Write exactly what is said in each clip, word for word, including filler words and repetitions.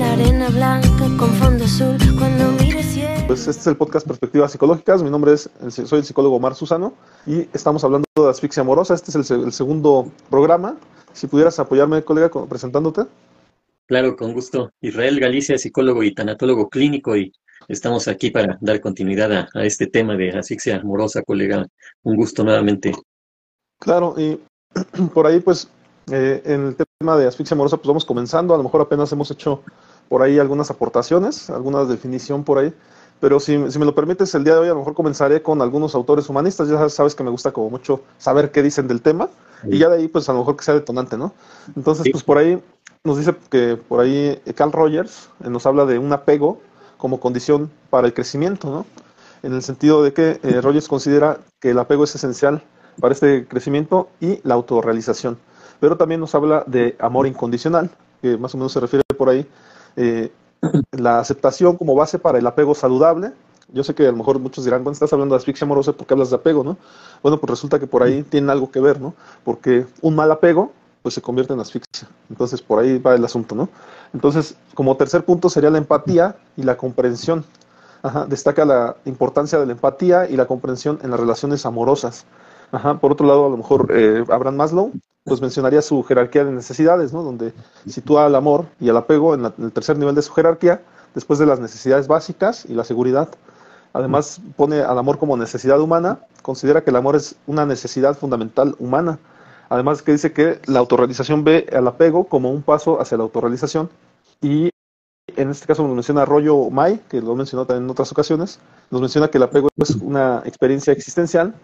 la arena blanca con fondo azul cuando mire cielo. Pues este es el podcast Perspectivas Psicológicas. Mi nombre es, soy el psicólogo Omar Susano y estamos hablando de asfixia amorosa. Este es el, el segundo programa. Si pudieras apoyarme, colega, con- presentándote. Claro, con gusto. Israel Galicia, psicólogo y tanatólogo clínico, y estamos aquí para dar continuidad a, a este tema de asfixia amorosa, colega. Un gusto nuevamente. Claro, y por ahí, pues, eh, en el tema de asfixia amorosa, pues vamos comenzando. A lo mejor apenas hemos hecho por ahí algunas aportaciones, alguna definición por ahí. Pero si, si me lo permites, el día de hoy a lo mejor comenzaré con algunos autores humanistas. Ya sabes que me gusta como mucho saber qué dicen del tema. Y ya de ahí, pues, a lo mejor que sea detonante, ¿no? Entonces, Sí. pues, por ahí nos dice que por ahí Carl Rogers eh, nos habla de un apego como condición para el crecimiento, ¿no? En el sentido de que eh, Rogers considera que el apego es esencial para este crecimiento y la autorrealización. Pero también nos habla de amor incondicional, que más o menos se refiere por ahí, eh, la aceptación como base para el apego saludable. Yo sé que a lo mejor muchos dirán, bueno, estás hablando de asfixia amorosa porque hablas de apego, ¿no? Bueno, pues resulta que por ahí tiene algo que ver, ¿no? Porque un mal apego, pues se convierte en asfixia. Entonces, por ahí va el asunto, ¿no? Entonces, como tercer punto sería la empatía y la comprensión. Ajá, destaca la importancia de la empatía y la comprensión en las relaciones amorosas. Ajá, por otro lado, a lo mejor eh, Abraham Maslow pues mencionaría su jerarquía de necesidades, ¿no? Donde sitúa al amor y al apego en, la- en el tercer nivel de su jerarquía, después de las necesidades básicas y la seguridad. Además, pone al amor como necesidad humana, considera que el amor es una necesidad fundamental humana. Además, que dice que la autorrealización ve al apego como un paso hacia la autorrealización. Y en este caso nos menciona Rollo May, que lo mencionó también en otras ocasiones, nos menciona que el apego es una experiencia existencial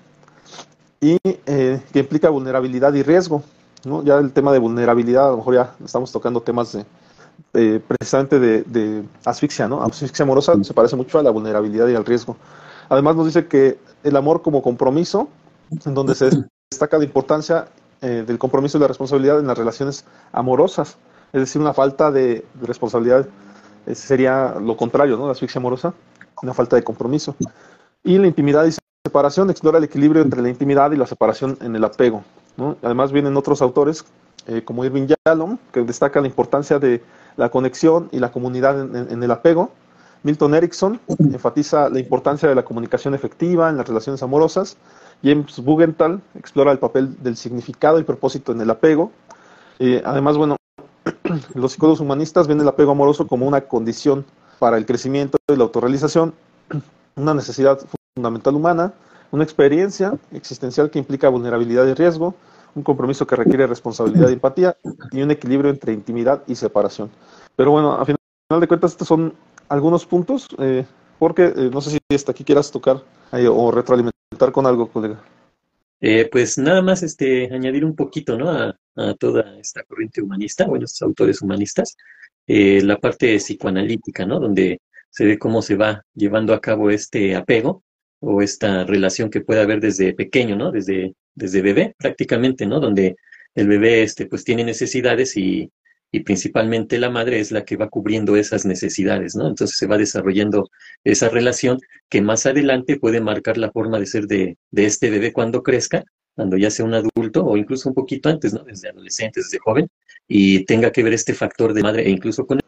y eh, que implica vulnerabilidad y riesgo, ¿no? Ya el tema de vulnerabilidad, a lo mejor ya estamos tocando temas de, eh, precisamente de, de asfixia, ¿no? Asfixia amorosa se parece mucho a la vulnerabilidad y al riesgo. Además nos dice que el amor como compromiso, en donde se destaca la importancia eh, del compromiso y la responsabilidad en las relaciones amorosas, es decir, una falta de, de responsabilidad eh, sería lo contrario, ¿no? La asfixia amorosa, una falta de compromiso. Y la intimidad y separación explora el equilibrio entre la intimidad y la separación en el apego, ¿no? Además vienen otros autores, eh, como Irving Yalom, que destaca la importancia de la conexión y la comunidad en, en, en el apego. Milton Erickson enfatiza la importancia de la comunicación efectiva en las relaciones amorosas. James Bugenthal explora el papel del significado y propósito en el apego. Eh, además, bueno, los psicólogos humanistas ven el apego amoroso como una condición para el crecimiento y la autorrealización, una necesidad fundamental humana, una experiencia existencial que implica vulnerabilidad y riesgo, un compromiso que requiere responsabilidad y empatía y un equilibrio entre intimidad y separación. Pero bueno, a final de cuentas estos son algunos puntos, eh, porque eh, no sé si hasta aquí quieras tocar eh, o retroalimentar con algo, colega. Eh, pues nada más este, añadir un poquito, ¿no? a, a toda esta corriente humanista, bueno, estos autores humanistas, eh, la parte psicoanalítica, ¿no? Donde se ve cómo se va llevando a cabo este apego o esta relación que puede haber desde pequeño, ¿no? Desde, desde bebé, prácticamente, ¿no? Donde el bebé, este, pues tiene necesidades y, y principalmente la madre es la que va cubriendo esas necesidades, ¿no? Entonces se va desarrollando esa relación que más adelante puede marcar la forma de ser de, de este bebé cuando crezca, cuando ya sea un adulto o incluso un poquito antes, ¿no? Desde adolescente, desde joven, y tenga que ver este factor de madre e incluso con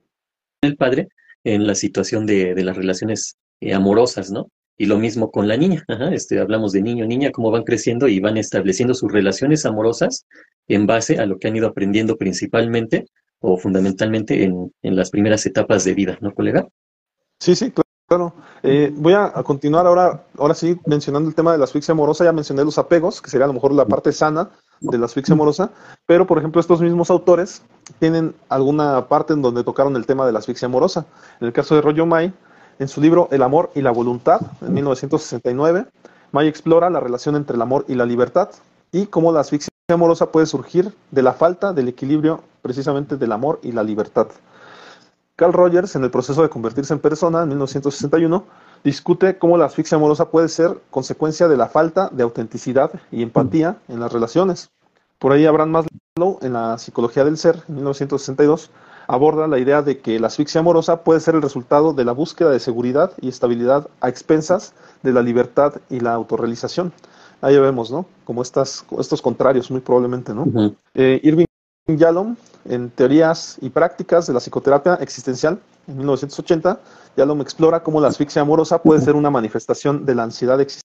el padre en la situación de, de las relaciones eh, amorosas, ¿no? Y lo mismo con la niña, ajá, este, hablamos de niño, niña, cómo van creciendo y van estableciendo sus relaciones amorosas en base a lo que han ido aprendiendo principalmente o fundamentalmente en, en las primeras etapas de vida, ¿no, colega? Sí, sí, claro. Eh, voy a, a continuar ahora, ahora sí mencionando el tema de la asfixia amorosa. Ya mencioné los apegos, que sería a lo mejor la parte sana de la asfixia amorosa, pero por ejemplo estos mismos autores tienen alguna parte en donde tocaron el tema de la asfixia amorosa. En el caso de Rollo May, en su libro El amor y la voluntad, en mil novecientos sesenta y nueve, May explora la relación entre el amor y la libertad y cómo la asfixia amorosa puede surgir de la falta del equilibrio precisamente del amor y la libertad. Carl Rogers, en el proceso de convertirse en persona, en mil novecientos sesenta y uno, discute cómo la asfixia amorosa puede ser consecuencia de la falta de autenticidad y empatía en las relaciones. Por ahí Abraham Maslow, en la Psicología del Ser, en mil novecientos sesenta y dos, aborda la idea de que la asfixia amorosa puede ser el resultado de la búsqueda de seguridad y estabilidad a expensas de la libertad y la autorrealización. Ahí vemos, ¿no? Como estas, estos contrarios, muy probablemente, ¿no? Ujú. Eh, Irving Yalom en Teorías y Prácticas de la Psicoterapia Existencial, en mil novecientos ochenta, ya lo explora cómo la asfixia amorosa puede ser una manifestación de la ansiedad existencial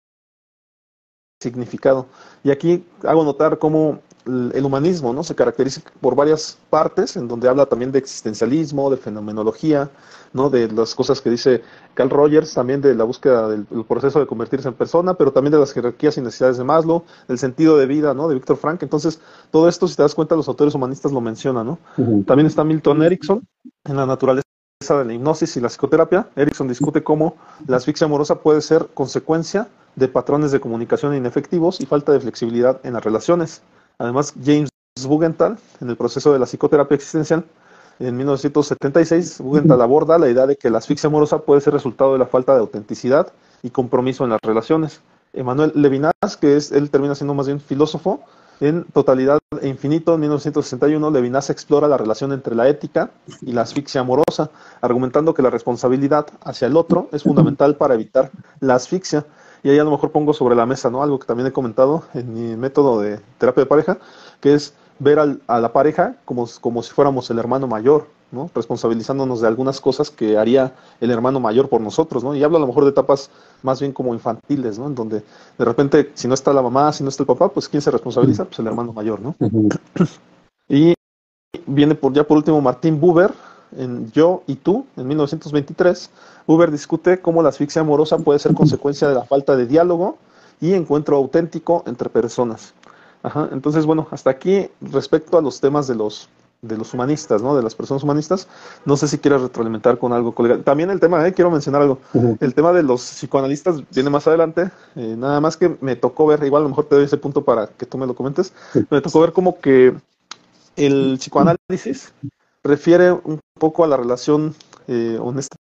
significado. Y aquí hago notar cómo el humanismo, ¿no?, se caracteriza por varias partes, en donde habla también de existencialismo, de fenomenología, ¿no?, de las cosas que dice Carl Rogers, también de la búsqueda del proceso de convertirse en persona, pero también de las jerarquías y necesidades de Maslow, del sentido de vida, ¿no?, de Viktor Frankl. Entonces, todo esto, si te das cuenta, los autores humanistas lo mencionan, ¿no? Uh-huh. También está Milton Erickson, en la naturaleza de la hipnosis y la psicoterapia. Erickson discute cómo la asfixia amorosa puede ser consecuencia de patrones de comunicación inefectivos y falta de flexibilidad en las relaciones. Además, James Bugenthal, en el proceso de la psicoterapia existencial, en mil novecientos setenta y seis, Bugenthal aborda la idea de que la asfixia amorosa puede ser resultado de la falta de autenticidad y compromiso en las relaciones. Emmanuel Levinas, que es, él termina siendo más bien filósofo, en Totalidad e Infinito, en mil novecientos sesenta y uno, Levinas explora la relación entre la ética y la asfixia amorosa, argumentando que la responsabilidad hacia el otro es fundamental para evitar la asfixia. Y ahí a lo mejor pongo sobre la mesa, ¿no?, algo que también he comentado en mi método de terapia de pareja, que es ver al, a la pareja como, como si fuéramos el hermano mayor, ¿no?, responsabilizándonos de algunas cosas que haría el hermano mayor por nosotros, ¿no? Y hablo a lo mejor de etapas más bien como infantiles, ¿no?, en donde de repente, si no está la mamá, si no está el papá, pues ¿quién se responsabiliza? Pues el hermano mayor, ¿no? Uh-huh. Y viene por, ya por último Martin Buber, en Yo y Tú, en mil novecientos veintitrés, Buber discute cómo la asfixia amorosa puede ser consecuencia de la falta de diálogo y encuentro auténtico entre personas. Ajá, entonces, bueno, hasta aquí respecto a los temas de los, de los humanistas, ¿no?, de las personas humanistas. No sé si quieres retroalimentar con algo, colega. También el tema, eh, quiero mencionar algo. Uh-huh. El tema de los psicoanalistas viene más adelante. Eh, nada más que me tocó ver, igual a lo mejor te doy ese punto para que tú me lo comentes. Me tocó ver como que el psicoanálisis refiere un poco a la relación eh, honesta,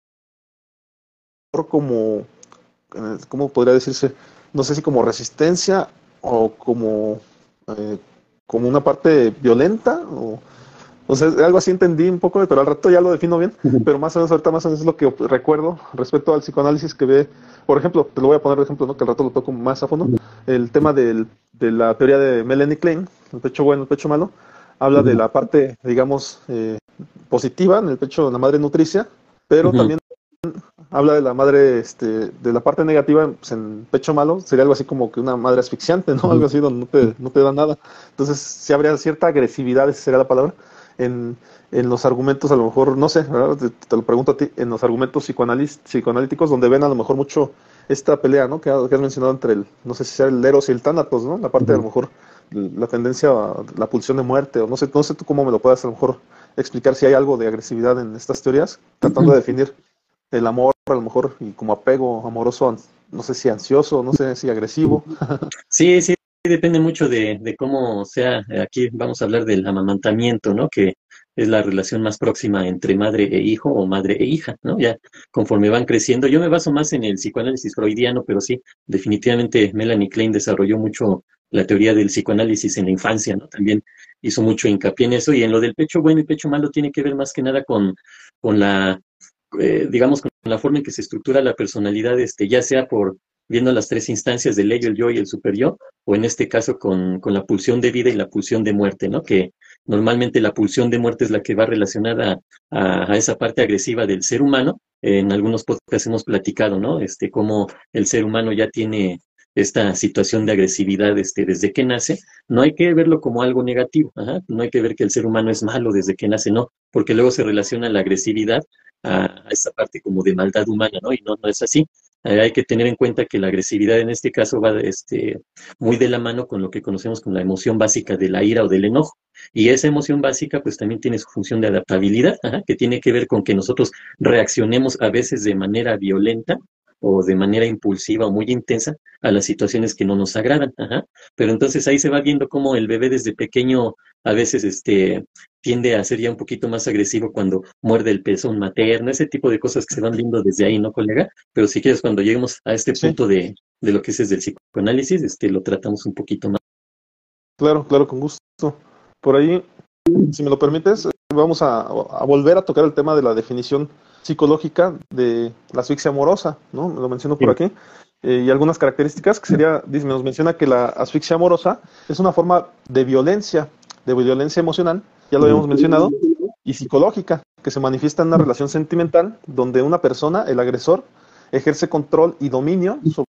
como, ¿cómo podría decirse? No sé si como resistencia o como, eh, como una parte violenta, o, o sea, algo así entendí un poco, pero al rato ya lo defino bien, pero más o menos ahorita más o menos es lo que recuerdo respecto al psicoanálisis que ve, por ejemplo, te lo voy a poner de ejemplo, ¿no?, que al rato lo toco más a fondo, el tema del, de la teoría de Melanie Klein, el pecho bueno, el pecho malo, habla uh-huh. de la parte, digamos, eh, positiva en el pecho de la madre nutricia, pero uh-huh. también habla de la madre, este, de la parte negativa, pues en pecho malo, sería algo así como que una madre asfixiante, ¿no? Uh-huh. Algo así donde no te, no te da nada. Entonces, sí habría cierta agresividad, esa sería la palabra, en, en los argumentos, a lo mejor, no sé, te, te lo pregunto a ti, en los argumentos psicoanalíticos, donde ven a lo mejor mucho esta pelea, ¿no?, que, que has mencionado entre el, no sé si sea el eros y el tánatos, ¿no? La parte uh-huh. a lo mejor, la tendencia a la pulsión de muerte, o no sé, no sé tú cómo me lo puedas a lo mejor explicar, si hay algo de agresividad en estas teorías, tratando de definir el amor, a lo mejor, y como apego amoroso, no sé si ansioso, no sé si agresivo. Sí, sí, depende mucho de, de cómo sea. Aquí vamos a hablar del amamantamiento, ¿no?, que es la relación más próxima entre madre e hijo o madre e hija, ¿no? Ya conforme van creciendo. Yo me baso más en el psicoanálisis freudiano, pero sí, definitivamente Melanie Klein desarrolló mucho la teoría del psicoanálisis en la infancia, ¿no? También hizo mucho hincapié en eso, y en lo del pecho bueno y pecho malo tiene que ver más que nada con, con la, eh, digamos, con la forma en que se estructura la personalidad, este, ya sea por viendo las tres instancias del ello, el yo y el superyo, o en este caso con, con la pulsión de vida y la pulsión de muerte, ¿no? Que normalmente la pulsión de muerte es la que va relacionada a, a esa parte agresiva del ser humano. En algunos podcasts hemos platicado, ¿no? Este, cómo el ser humano ya tiene esta situación de agresividad este, desde que nace. No hay que verlo como algo negativo, ajá. No hay que ver que el ser humano es malo desde que nace, no, porque luego se relaciona la agresividad a, a esa parte como de maldad humana, ¿no? Y no, no es así. Eh, hay que tener en cuenta que la agresividad en este caso va este, muy de la mano con lo que conocemos como la emoción básica de la ira o del enojo. Y esa emoción básica pues también tiene su función de adaptabilidad, ajá, que tiene que ver con que nosotros reaccionemos a veces de manera violenta o de manera impulsiva o muy intensa a las situaciones que no nos agradan, ajá. Pero entonces ahí se va viendo cómo el bebé desde pequeño a veces este, tiende a ser ya un poquito más agresivo cuando muerde el pezón materno, ese tipo de cosas que se van viendo desde ahí, ¿no, colega? Pero si quieres, cuando lleguemos a este sí. punto de, de lo que es del psicoanálisis, este, lo tratamos un poquito más. Claro, claro, con gusto. Por ahí, si me lo permites, vamos a, a volver a tocar el tema de la definición psicológica de la asfixia amorosa, ¿no? Lo menciono por sí. aquí. Eh, y algunas características que sería, nos menciona que la asfixia amorosa es una forma de violencia de violencia emocional, ya lo habíamos mencionado, y psicológica, que se manifiesta en una relación sentimental donde una persona, el agresor, ejerce control y dominio sobre,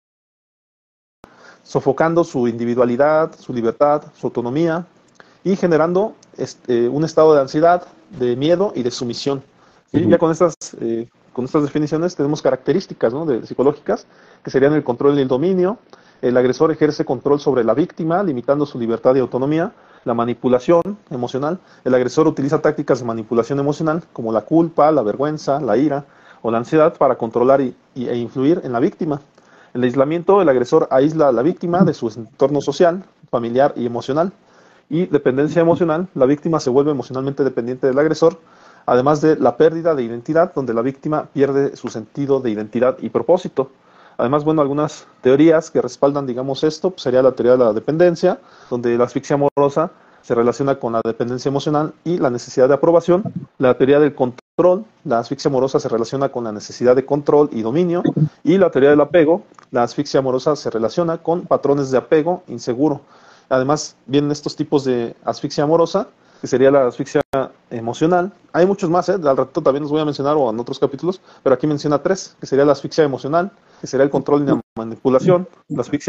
sofocando su individualidad, su libertad, su autonomía y generando este, un estado de ansiedad, de miedo y de sumisión. ¿Sí? Uh-huh. Ya con estas, eh, con estas definiciones tenemos características, ¿no?, de, psicológicas, que serían el control y el dominio. El agresor ejerce control sobre la víctima, limitando su libertad y autonomía. La manipulación emocional. El agresor utiliza tácticas de manipulación emocional, como la culpa, la vergüenza, la ira o la ansiedad, para controlar y, y, e influir en la víctima. El aislamiento. El agresor aísla a la víctima de su entorno social, familiar y emocional. Y dependencia emocional. La víctima se vuelve emocionalmente dependiente del agresor, además de la pérdida de identidad, donde la víctima pierde su sentido de identidad y propósito. Además, bueno, algunas teorías que respaldan, digamos, esto, pues sería la teoría de la dependencia, donde la asfixia amorosa se relaciona con la dependencia emocional y la necesidad de aprobación. La teoría del control, la asfixia amorosa se relaciona con la necesidad de control y dominio. Y la teoría del apego, la asfixia amorosa se relaciona con patrones de apego inseguro. Además, vienen estos tipos de asfixia amorosa, que sería la asfixia emocional. Hay muchos más, ¿eh? Al rato también los voy a mencionar o en otros capítulos, pero aquí menciona tres, que sería la asfixia emocional, que sería el control y la manipulación, la asfixia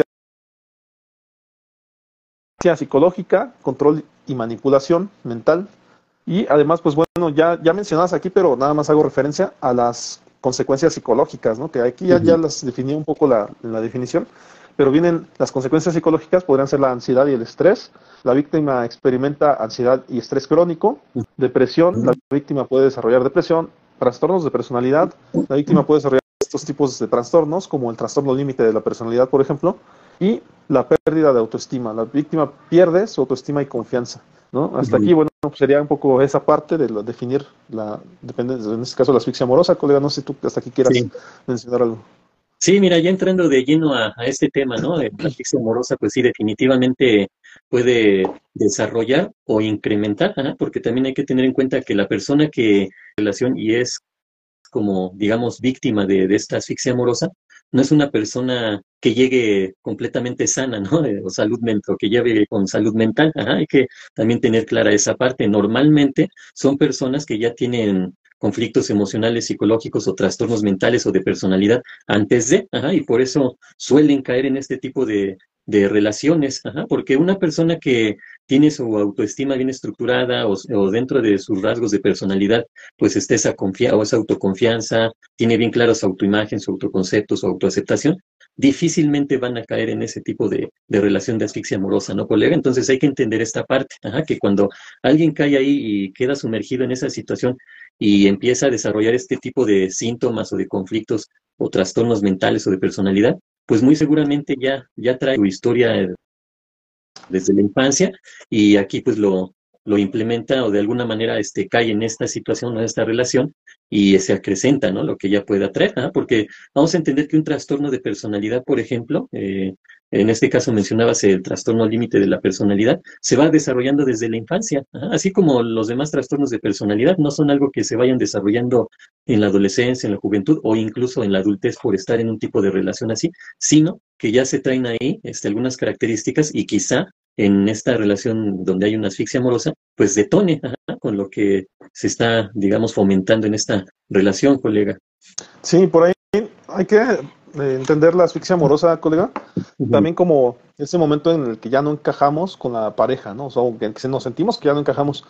psicológica, control y manipulación mental, y además, pues bueno, ya, ya mencionadas aquí, pero nada más hago referencia a las consecuencias psicológicas, ¿no?, que aquí ya, ya las definí un poco la, en la definición, pero vienen las consecuencias psicológicas, podrían ser la ansiedad y el estrés. La víctima experimenta ansiedad y estrés crónico, depresión, la víctima puede desarrollar depresión, trastornos de personalidad, la víctima puede desarrollar estos tipos de trastornos, como el trastorno límite de la personalidad, por ejemplo, y la pérdida de autoestima. La víctima pierde su autoestima y confianza, ¿no? Hasta aquí, bueno, sería un poco esa parte de lo, definir la dependencia, en este caso la asfixia amorosa. Colega, no sé si tú hasta aquí quieras sí. mencionar algo. Sí, mira, ya entrando de lleno a, a este tema, ¿no? La asfixia amorosa, pues sí, definitivamente puede desarrollar o incrementar, ¿eh? Porque también hay que tener en cuenta que la persona que relación y es como, digamos, víctima de, de esta asfixia amorosa, no es una persona que llegue completamente sana, ¿no? O salud mental, que llegue con salud mental. Ajá, hay que también tener clara esa parte. Normalmente son personas que ya tienen conflictos emocionales, psicológicos o trastornos mentales o de personalidad antes de, ajá, y por eso suelen caer en este tipo de, de relaciones, ajá, porque una persona que tiene su autoestima bien estructurada o, o dentro de sus rasgos de personalidad, pues está esa, confia o esa autoconfianza, tiene bien claro su autoimagen, su autoconcepto, su autoaceptación, difícilmente van a caer en ese tipo de, de relación de asfixia amorosa, ¿no, colega? Entonces hay que entender esta parte, ajá, que cuando alguien cae ahí y queda sumergido en esa situación y empieza a desarrollar este tipo de síntomas o de conflictos o trastornos mentales o de personalidad, pues muy seguramente ya, ya trae su historia desde la infancia y aquí pues lo, lo implementa o de alguna manera este, cae en esta situación o en esta relación y se acrecenta, ¿no?, lo que ya puede atraer, ¿eh? Porque vamos a entender que un trastorno de personalidad, por ejemplo, eh, en este caso mencionabas el trastorno límite de la personalidad, se va desarrollando desde la infancia, ¿eh? Así como los demás trastornos de personalidad no son algo que se vayan desarrollando en la adolescencia, en la juventud o incluso en la adultez por estar en un tipo de relación así, sino que ya se traen ahí este, algunas características y quizá en esta relación donde hay una asfixia amorosa, pues detone, ajá, con lo que se está, digamos, fomentando en esta relación, colega. Sí, por ahí hay que eh, entender la asfixia amorosa, colega, uh-huh. también como ese momento en el que ya no encajamos con la pareja, ¿no? O sea, que nos sentimos que ya no encajamos.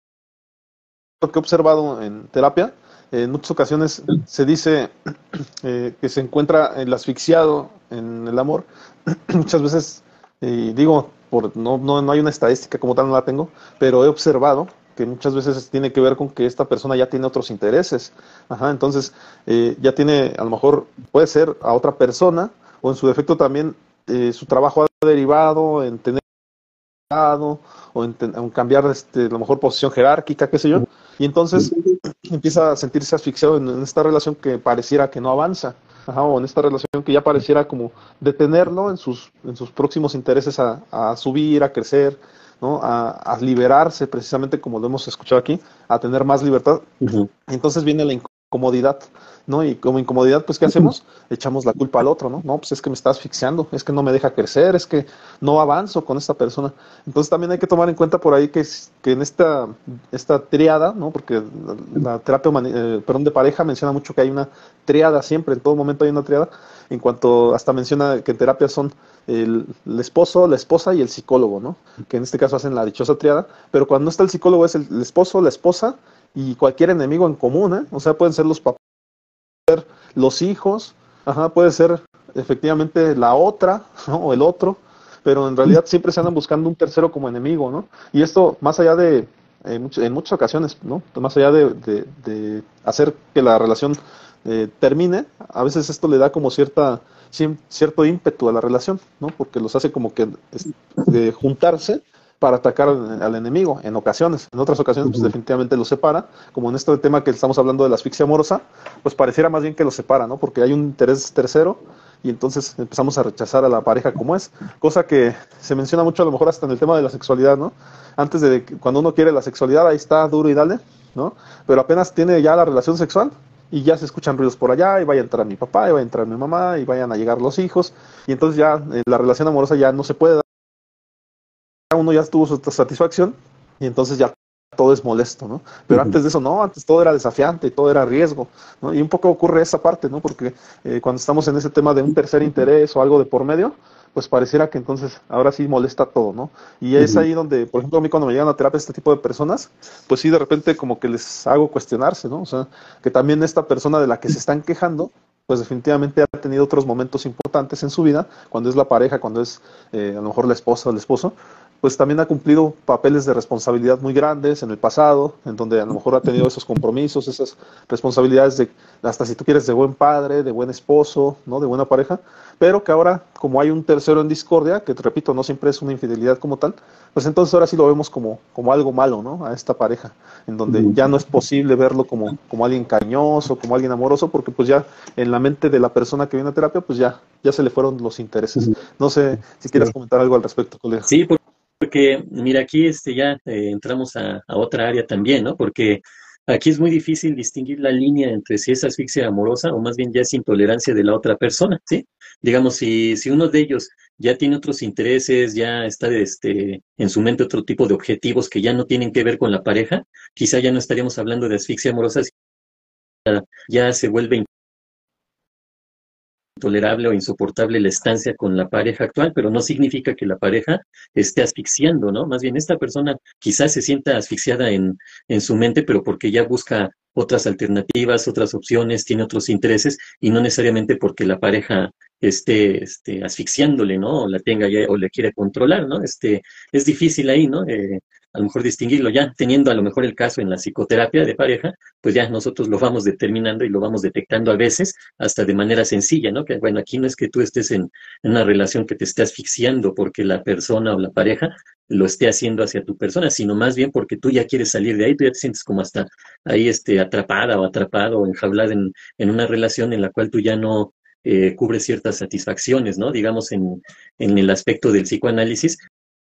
Lo que he observado en terapia, eh, en muchas ocasiones se dice eh, que se encuentra el asfixiado en el amor. Muchas veces, eh, digo, por, no, no, no hay una estadística como tal, no la tengo, pero he observado que muchas veces tiene que ver con que esta persona ya tiene otros intereses. Ajá, entonces, eh, ya tiene, a lo mejor, puede ser a otra persona, o en su defecto también, eh, su trabajo ha derivado en tener o en, en cambiar este, a lo mejor posición jerárquica, qué sé yo, y entonces empieza a sentirse asfixiado en, en esta relación que pareciera que no avanza, ajá, o en esta relación que ya pareciera como detenerlo en sus, en sus próximos intereses a, a subir, a crecer, ¿no? A, a liberarse, precisamente como lo hemos escuchado aquí, a tener más libertad. Uh-huh. Entonces viene la incomodidad, ¿no? Y como incomodidad, pues, ¿qué hacemos? Echamos la culpa al otro, ¿no? No, pues es que me está asfixiando, es que no me deja crecer, es que no avanzo con esta persona. Entonces también hay que tomar en cuenta por ahí que, es- que en esta, esta triada, ¿no? Porque la, la terapia humani- eh, perdón, de pareja menciona mucho que hay una triada siempre, en todo momento hay una triada, en cuanto hasta menciona que en terapia son el, el esposo, la esposa y el psicólogo, ¿no? Que en este caso hacen la dichosa triada, pero cuando no está el psicólogo es el, el esposo, la esposa y cualquier enemigo en común, ¿eh? O sea, pueden ser los papás, los hijos, ajá, puede ser efectivamente la otra, ¿no? O el otro, pero en realidad siempre se andan buscando un tercero como enemigo, ¿no? Y esto, más allá de, en, much- en muchas ocasiones, ¿no? Más allá de, de- de hacer que la relación eh, termine, a veces esto le da como cierta, cien- cierto ímpetu a la relación, ¿no? Porque los hace como que es- de juntarse para atacar al, al enemigo en ocasiones. En otras ocasiones, pues Ujú. definitivamente los separa, como en este tema que estamos hablando de la asfixia amorosa, pues pareciera más bien que los separa, ¿no? Porque hay un interés tercero y entonces empezamos a rechazar a la pareja como es, cosa que se menciona mucho a lo mejor hasta en el tema de la sexualidad, ¿no? Antes de que- cuando uno quiere la sexualidad, ahí está duro y dale, ¿no? Pero apenas tiene ya la relación sexual y ya se escuchan ruidos por allá y vaya a entrar mi papá y vaya a entrar mi mamá y vayan a llegar los hijos y entonces ya eh, la relación amorosa ya no se puede dar, uno ya tuvo su satisfacción y entonces ya todo es molesto, ¿no? Pero Ujú. antes de eso, no, antes todo era desafiante, todo era riesgo, ¿no? Y un poco ocurre esa parte, ¿no? Porque eh, cuando estamos en ese tema de un tercer interés o algo de por medio, pues pareciera que entonces ahora sí molesta todo, ¿no? Y es Ujú. ahí donde, por ejemplo, a mí cuando me llegan a terapia este tipo de personas, pues sí, de repente como que les hago cuestionarse, ¿no? O sea, que también esta persona de la que se están quejando, pues definitivamente ha tenido otros momentos importantes en su vida, cuando es la pareja, cuando es eh, a lo mejor la esposa o el esposo, pues también ha cumplido papeles de responsabilidad muy grandes en el pasado, en donde a lo mejor ha tenido esos compromisos, esas responsabilidades de, hasta si tú quieres, de buen padre, de buen esposo, ¿no? De buena pareja, pero que ahora, como hay un tercero en discordia, que te repito, no siempre es una infidelidad como tal, pues entonces ahora sí lo vemos como, como algo malo, ¿no? A esta pareja, en donde Ujú. ya no es posible verlo como, como alguien cariñoso, como alguien amoroso, porque pues ya en la mente de la persona que viene a terapia, pues ya, ya se le fueron los intereses. Ujú. No sé si quieras Sí. comentar algo al respecto, colega. Sí, por- porque mira, aquí este ya eh, entramos a, a otra área también, ¿no? Porque aquí es muy difícil distinguir la línea entre si es asfixia amorosa o más bien ya es intolerancia de la otra persona, ¿sí? Digamos, si, si uno de ellos ya tiene otros intereses, ya está este, en su mente otro tipo de objetivos que ya no tienen que ver con la pareja, quizá ya no estaríamos hablando de asfixia amorosa, ya se vuelve intolerable o insoportable la estancia con la pareja actual, pero no significa que la pareja esté asfixiando, ¿no? Más bien esta persona quizás se sienta asfixiada en, en su mente, pero porque ya busca otras alternativas, otras opciones, tiene otros intereses y no necesariamente porque la pareja esté, esté asfixiándole, ¿no? O la tenga ya o le quiere controlar, ¿no? Este, es difícil ahí, ¿no? Eh, a lo mejor distinguirlo ya, teniendo a lo mejor el caso en la psicoterapia de pareja, pues ya nosotros lo vamos determinando y lo vamos detectando a veces hasta de manera sencilla, ¿no? Que bueno, aquí no es que tú estés en, en una relación que te esté asfixiando porque la persona o la pareja lo esté haciendo hacia tu persona, sino más bien porque tú ya quieres salir de ahí, tú ya te sientes como hasta ahí este, atrapada o atrapado o enjaulada en, en una relación en la cual tú ya no eh, cubres ciertas satisfacciones, ¿no? Digamos en, en el aspecto del psicoanálisis,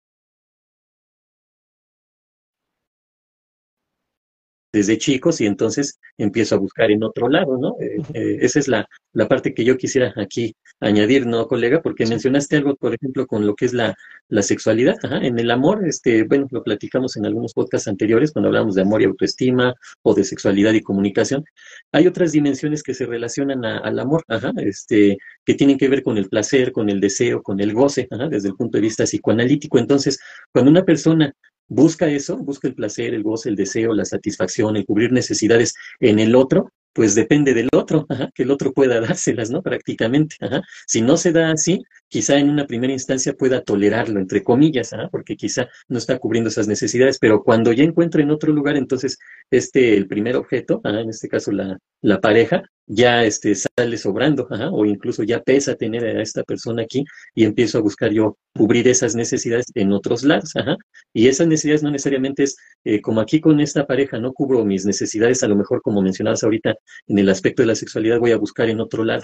desde chicos y entonces empiezo a buscar en otro lado, ¿no? Eh, eh, esa es la, la parte que yo quisiera aquí añadir, ¿no, colega? Porque Sí. mencionaste algo, por ejemplo, con lo que es la, la sexualidad. Ajá. En el amor, este, bueno, lo platicamos en algunos podcasts anteriores cuando hablamos de amor y autoestima o de sexualidad y comunicación. Hay otras dimensiones que se relacionan a- al amor, ajá, este, que tienen que ver con el placer, con el deseo, con el goce, ajá, desde el punto de vista psicoanalítico. Entonces, cuando una persona busca eso, busca el placer, el goce, el deseo, la satisfacción, el cubrir necesidades en el otro, pues depende del otro, ajá, que el otro pueda dárselas, ¿no? Prácticamente. Ajá. Si no se da así, quizá en una primera instancia pueda tolerarlo, entre comillas, ajá, porque quizá no está cubriendo esas necesidades, pero cuando ya encuentra en otro lugar, entonces este, el primer objeto, ajá, en este caso la, la pareja, ya este, sale sobrando, ajá, o incluso ya pesa tener a esta persona aquí y empiezo a buscar yo cubrir esas necesidades en otros lados, ajá. Y esas necesidades no necesariamente es eh, como aquí con esta pareja, no cubro mis necesidades, a lo mejor como mencionabas ahorita en el aspecto de la sexualidad voy a buscar en otro lado.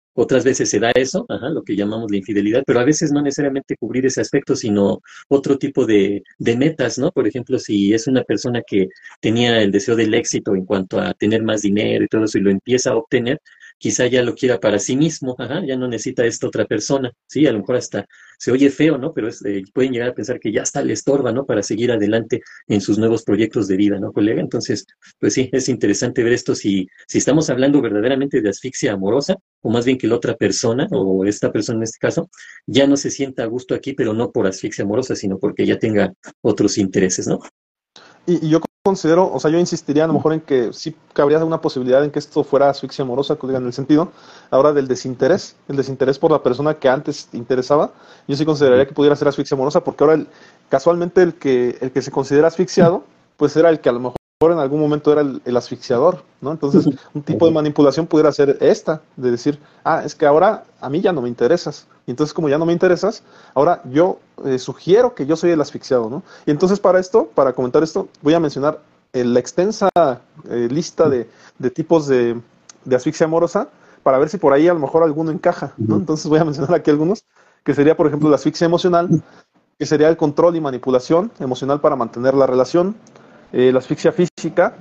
Otras veces se da eso, ajá, lo que llamamos la infidelidad, pero a veces no necesariamente cubrir ese aspecto, sino otro tipo de, de metas, ¿no? Por ejemplo, si es una persona que tenía el deseo del éxito en cuanto a tener más dinero y todo eso y lo empieza a obtener, quizá ya lo quiera para sí mismo, ajá, ya no necesita esta otra persona, sí, a lo mejor hasta se oye feo, ¿no? Pero es, eh, pueden llegar a pensar que ya está le estorba, ¿no? Para seguir adelante en sus nuevos proyectos de vida, ¿no, colega? Entonces, pues sí, es interesante ver esto si, si estamos hablando verdaderamente de asfixia amorosa, o más bien que la otra persona, o esta persona en este caso, ya no se sienta a gusto aquí, pero no por asfixia amorosa, sino porque ya tenga otros intereses, ¿no? Y, y yo considero, o sea, yo insistiría a lo mejor en que sí cabría una posibilidad en que esto fuera asfixia amorosa, en el sentido ahora del desinterés, el desinterés por la persona que antes interesaba, yo sí consideraría que pudiera ser asfixia amorosa, porque ahora el, casualmente el que, el que se considera asfixiado, pues era el que a lo mejor en algún momento era el, el asfixiador, ¿no? Entonces, un tipo de manipulación pudiera ser esta, de decir, ah, es que ahora a mí ya no me interesas, y entonces como ya no me interesas, ahora yo eh, sugiero que yo soy el asfixiado, ¿no? Y entonces para esto, para comentar esto, voy a mencionar eh, la extensa eh, lista de, de tipos de, de asfixia amorosa, para ver si por ahí a lo mejor alguno encaja, ¿no? Entonces voy a mencionar aquí algunos, que sería, por ejemplo, la asfixia emocional, que sería el control y manipulación emocional para mantener la relación, eh, la asfixia física,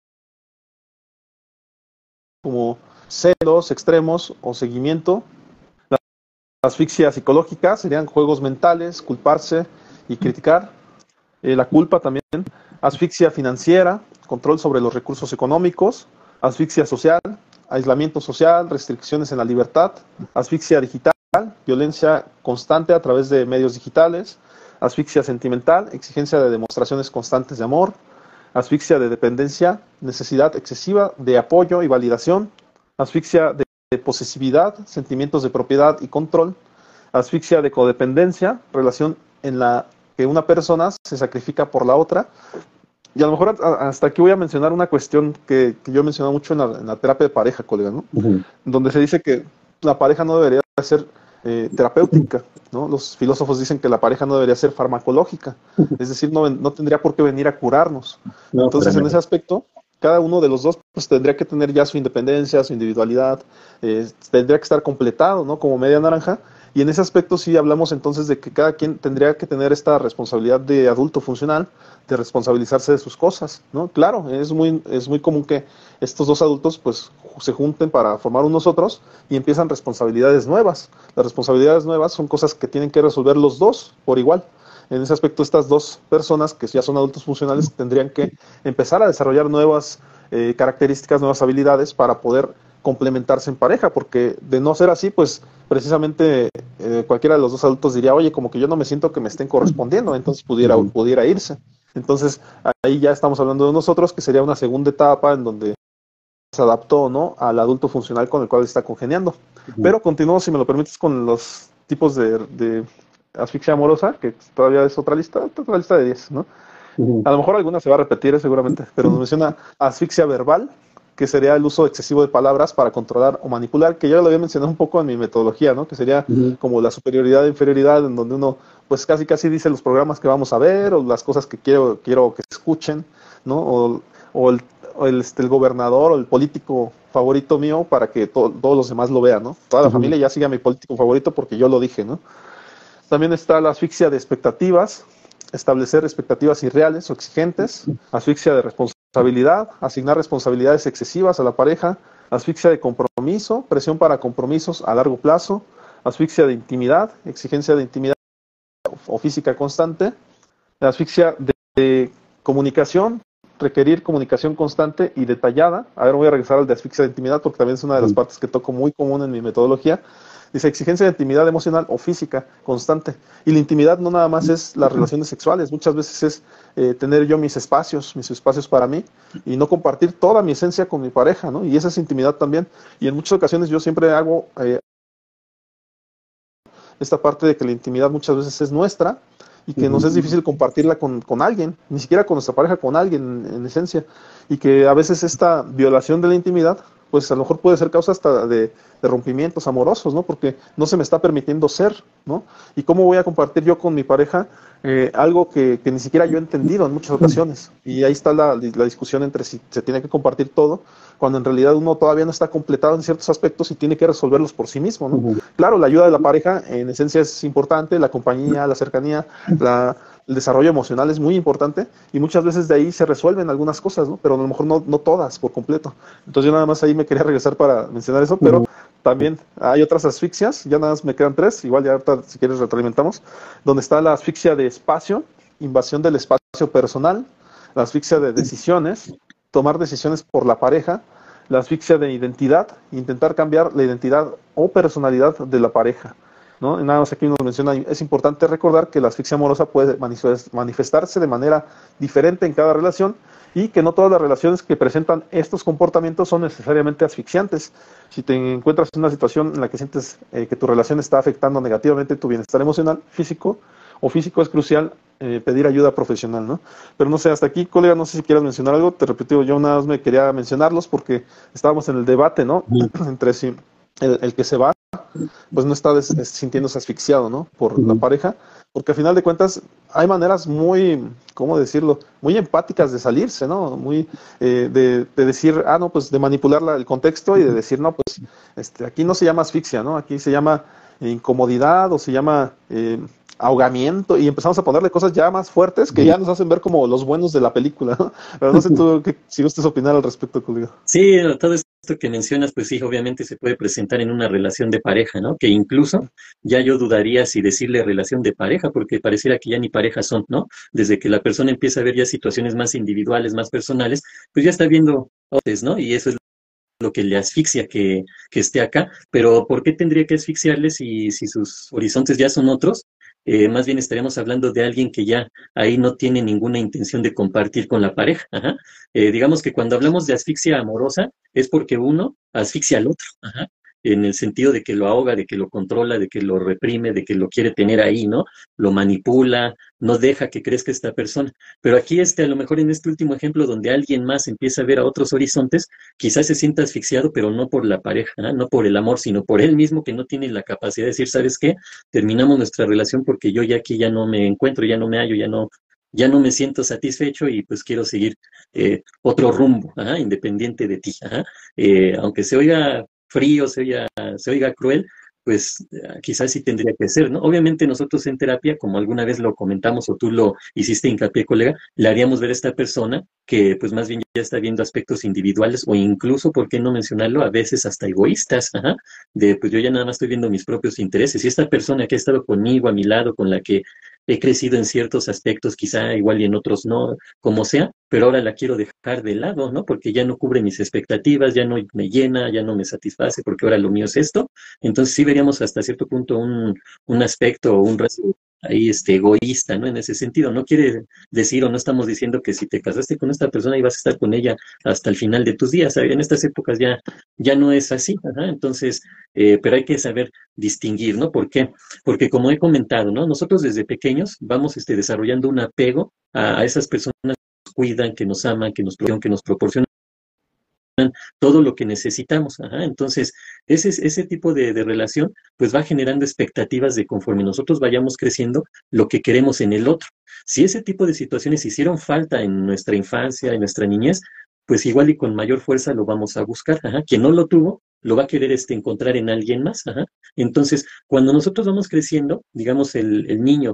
como celos extremos o seguimiento. La asfixia psicológica serían juegos mentales, culparse y criticar. Eh, la culpa también. Asfixia financiera, control sobre los recursos económicos. Asfixia social, aislamiento social, restricciones en la libertad. Asfixia digital, violencia constante a través de medios digitales. Asfixia sentimental, exigencia de demostraciones constantes de amor. Asfixia de dependencia, necesidad excesiva de apoyo y validación. Asfixia de, de posesividad, sentimientos de propiedad y control. Asfixia de codependencia, relación en la que una persona se sacrifica por la otra. Y a lo mejor hasta aquí voy a mencionar una cuestión que, que yo he mencionado mucho en la, en la terapia de pareja, colega, ¿no? Uh-huh. Donde se dice que la pareja no debería ser eh, terapéutica, ¿no? Los filósofos dicen que la pareja no debería ser farmacológica, uh-huh. Es decir, no, no tendría por qué venir a curarnos. No, entonces, en ese aspecto, cada uno de los dos pues, tendría que tener ya su independencia, su individualidad, eh, tendría que estar completado, ¿no? Como media naranja. Y en ese aspecto sí hablamos entonces de que cada quien tendría que tener esta responsabilidad de adulto funcional, de responsabilizarse de sus cosas, ¿no? Claro, es muy, es muy común que estos dos adultos pues se junten para formar unos otros y empiezan responsabilidades nuevas. Las responsabilidades nuevas son cosas que tienen que resolver los dos por igual. En ese aspecto, estas dos personas que ya son adultos funcionales tendrían que empezar a desarrollar nuevas eh, características, nuevas habilidades para poder complementarse en pareja, porque de no ser así, pues precisamente eh, cualquiera de los dos adultos diría, oye, como que yo no me siento que me estén correspondiendo, entonces pudiera, pudiera irse. Entonces, ahí ya estamos hablando de nosotros, que sería una segunda etapa en donde se adaptó, ¿no?, al adulto funcional con el cual está congeniando. Uh-huh. Pero continúo, si me lo permites, con los tipos de, de asfixia amorosa, que todavía es otra lista, otra lista de diez, ¿no? Uh-huh. A lo mejor alguna se va a repetir, seguramente, pero nos menciona asfixia verbal, que sería el uso excesivo de palabras para controlar o manipular, que ya lo había mencionado un poco en mi metodología, ¿no? Que sería uh-huh. como la superioridad e inferioridad, en donde uno, pues casi casi dice los programas que vamos a ver, o las cosas que quiero, quiero que escuchen, ¿no? O, o, el, o el, este, el gobernador o el político favorito mío para que to- todos los demás lo vean, ¿no? Toda la uh-huh. familia ya sigue a mi político favorito porque yo lo dije, ¿no? También está la asfixia de expectativas, establecer expectativas irreales o exigentes, asfixia de responsabilidad, asignar responsabilidades excesivas a la pareja, asfixia de compromiso, presión para compromisos a largo plazo, asfixia de intimidad, exigencia de intimidad o física constante, asfixia de, de comunicación, requerir comunicación constante y detallada. A ver, voy a regresar al de asfixia de intimidad porque también es una de las partes que toco muy común en mi metodología. Dice, exigencia de intimidad emocional o física constante. Y la intimidad no nada más es las relaciones sexuales, muchas veces es eh, tener yo mis espacios, mis espacios para mí, y no compartir toda mi esencia con mi pareja, ¿no? Y esa es intimidad también. Y en muchas ocasiones yo siempre hago eh, esta parte de que la intimidad muchas veces es nuestra, y que nos es difícil compartirla con, con alguien, ni siquiera con nuestra pareja, con alguien en, en esencia. Y que a veces esta violación de la intimidad pues a lo mejor puede ser causa hasta de, de rompimientos amorosos, ¿no? Porque no se me está permitiendo ser, ¿no? ¿Y cómo voy a compartir yo con mi pareja eh, algo que, que ni siquiera yo he entendido en muchas ocasiones? Y ahí está la, la discusión entre si se tiene que compartir todo, cuando en realidad uno todavía no está completado en ciertos aspectos y tiene que resolverlos por sí mismo, ¿no? Uh-huh. Claro, la ayuda de la pareja en esencia es importante, la compañía, la cercanía, la, el desarrollo emocional es muy importante y muchas veces de ahí se resuelven algunas cosas, ¿no? Pero a lo mejor no, no todas por completo. Entonces yo nada más ahí me quería regresar para mencionar eso, pero uh-huh. también hay otras asfixias, ya nada más me quedan tres, igual ya ahorita si quieres retroalimentamos, donde está la asfixia de espacio, invasión del espacio personal, la asfixia de decisiones, tomar decisiones por la pareja, la asfixia de identidad, intentar cambiar la identidad o personalidad de la pareja, ¿no? Y nada más aquí nos menciona, es importante recordar que la asfixia amorosa puede manifestarse de manera diferente en cada relación y que no todas las relaciones que presentan estos comportamientos son necesariamente asfixiantes. Si te encuentras en una situación en la que sientes eh, que tu relación está afectando negativamente tu bienestar emocional, físico o físico, es crucial eh, pedir ayuda profesional, ¿no? Pero no sé, hasta aquí, colega, no sé si quieras mencionar algo. Te repito, yo nada más me quería mencionarlos porque estábamos en el debate, ¿no? Entre si el, el que se va, pues no está des, sintiéndose asfixiado, ¿no? Por uh-huh. la pareja, porque al final de cuentas hay maneras muy, ¿cómo decirlo? Muy empáticas de salirse, ¿no? Muy eh, de, de decir, ah, no, pues de manipular la, el contexto y de decir, no, pues este, aquí no se llama asfixia, ¿no? Aquí se llama incomodidad o se llama eh, ahogamiento y empezamos a ponerle cosas ya más fuertes que ya nos hacen ver como los buenos de la película, ¿no? Pero no sé tú que, si gustes opinar al respecto, colega. Sí, todo esto que mencionas, pues sí, obviamente se puede presentar en una relación de pareja, ¿no? Que incluso ya yo dudaría si decirle relación de pareja, porque pareciera que ya ni pareja son, ¿no? Desde que la persona empieza a ver ya situaciones más individuales, más personales, pues ya está viendo otros, ¿no? Y eso es lo que le asfixia que, que esté acá. Pero ¿por qué tendría que asfixiarle si, si sus horizontes ya son otros? Eh, más bien estaríamos hablando de alguien que ya ahí no tiene ninguna intención de compartir con la pareja. Ajá. Eh, digamos que cuando hablamos de asfixia amorosa es porque uno asfixia al otro. Ajá. En el sentido de que lo ahoga, de que lo controla, de que lo reprime, de que lo quiere tener ahí, ¿no? Lo manipula, no deja que crezca esta persona. Pero aquí, este, a lo mejor en este último ejemplo, donde alguien más empieza a ver a otros horizontes, quizás se sienta asfixiado, pero no por la pareja, ¿eh? No por el amor, sino por él mismo, que no tiene la capacidad de decir, ¿sabes qué? Terminamos nuestra relación porque yo ya aquí ya no me encuentro, ya no me hallo, ya no, ya no me siento satisfecho y pues quiero seguir eh, otro rumbo, ¿eh? Independiente de ti. ¿eh? Eh, aunque se oiga frío, se oiga, se oiga cruel, pues quizás sí tendría que ser, ¿no? Obviamente nosotros en terapia, como alguna vez lo comentamos o tú lo hiciste hincapié, colega, le haríamos ver a esta persona que pues más bien ya está viendo aspectos individuales o incluso, ¿por qué no mencionarlo? A veces hasta egoístas, ajá, de pues yo ya nada más estoy viendo mis propios intereses y esta persona que ha estado conmigo, a mi lado, con la que he crecido en ciertos aspectos, quizá igual y en otros no, como sea, pero ahora la quiero dejar de lado, ¿no? Porque ya no cubre mis expectativas, ya no me llena, ya no me satisface, porque ahora lo mío es esto. Entonces sí veríamos hasta cierto punto un, un aspecto o un rasgo ahí este, egoísta, ¿no? En ese sentido, no quiere decir o no estamos diciendo que si te casaste con esta persona y vas a estar con ella hasta el final de tus días, ¿sabes? En estas épocas ya, ya no es así, ajá. Entonces, eh, pero hay que saber distinguir, ¿no? ¿Por qué? Porque como he comentado, ¿no? Nosotros desde pequeños vamos este, desarrollando un apego a, a esas personas que nos cuidan, que nos aman, que nos, que nos proporcionan todo lo que necesitamos. Ajá. Entonces, ese, ese tipo de, de relación pues va generando expectativas de conforme nosotros vayamos creciendo lo que queremos en el otro. Si ese tipo de situaciones hicieron falta en nuestra infancia, en nuestra niñez, pues igual y con mayor fuerza lo vamos a buscar. Ajá. Quien no lo tuvo, lo va a querer este, encontrar en alguien más. Ajá. Entonces, cuando nosotros vamos creciendo, digamos, el, el niño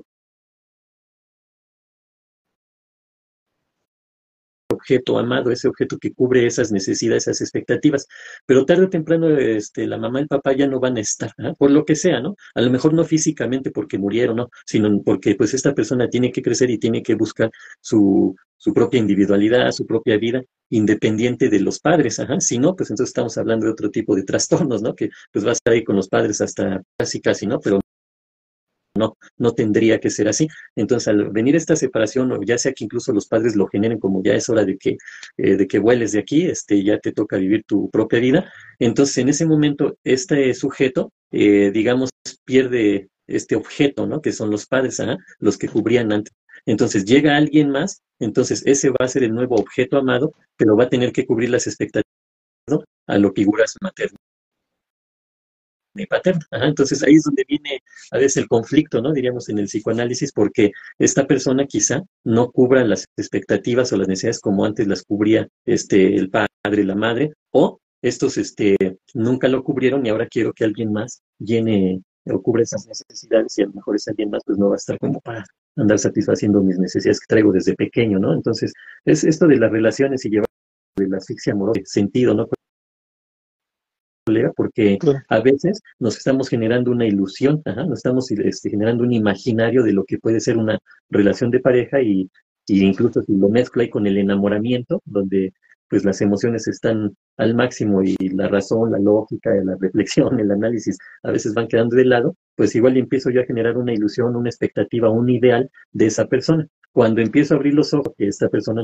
objeto amado, ese objeto que cubre esas necesidades, esas expectativas, pero tarde o temprano este, la mamá y el papá ya no van a estar, ¿eh? Por lo que sea, ¿no? A lo mejor no físicamente porque murieron, ¿no? Sino porque pues esta persona tiene que crecer y tiene que buscar su, su propia individualidad, su propia vida, independiente de los padres, ajá. Si no, pues entonces estamos hablando de otro tipo de trastornos, ¿no? Que pues va a estar ahí con los padres hasta casi, casi, ¿no? Pero no, no tendría que ser así. Entonces, al venir esta separación, o ya sea que incluso los padres lo generen como ya es hora de que, eh, de que vueles de aquí, este, ya te toca vivir tu propia vida, entonces en ese momento este sujeto, eh, digamos, pierde este objeto, ¿no? Que son los padres, ¿ah? Los que cubrían antes. Entonces llega alguien más, entonces ese va a ser el nuevo objeto amado, pero va a tener que cubrir las expectativas ¿no? A lo figuras maternas y paterna. Ajá, entonces ahí es donde viene a veces el conflicto, ¿no? Diríamos en el psicoanálisis, porque esta persona quizá no cubra las expectativas o las necesidades como antes las cubría este, el padre, la madre, o estos este, nunca lo cubrieron y ahora quiero que alguien más llene o cubra esas necesidades y a lo mejor ese alguien más pues no va a estar como para andar satisfaciendo mis necesidades que traigo desde pequeño, ¿no? Entonces es esto de las relaciones y llevar de la asfixia amorosa sentido, ¿no? Porque Claro. a veces nos estamos generando una ilusión, ajá, nos estamos este, generando un imaginario de lo que puede ser una relación de pareja y, y incluso si lo mezcla ahí con el enamoramiento, donde pues las emociones están al máximo y la razón, la lógica, la reflexión, el análisis a veces van quedando de lado, pues igual empiezo yo a generar una ilusión, una expectativa, un ideal de esa persona. Cuando empiezo a abrir los ojos que esta persona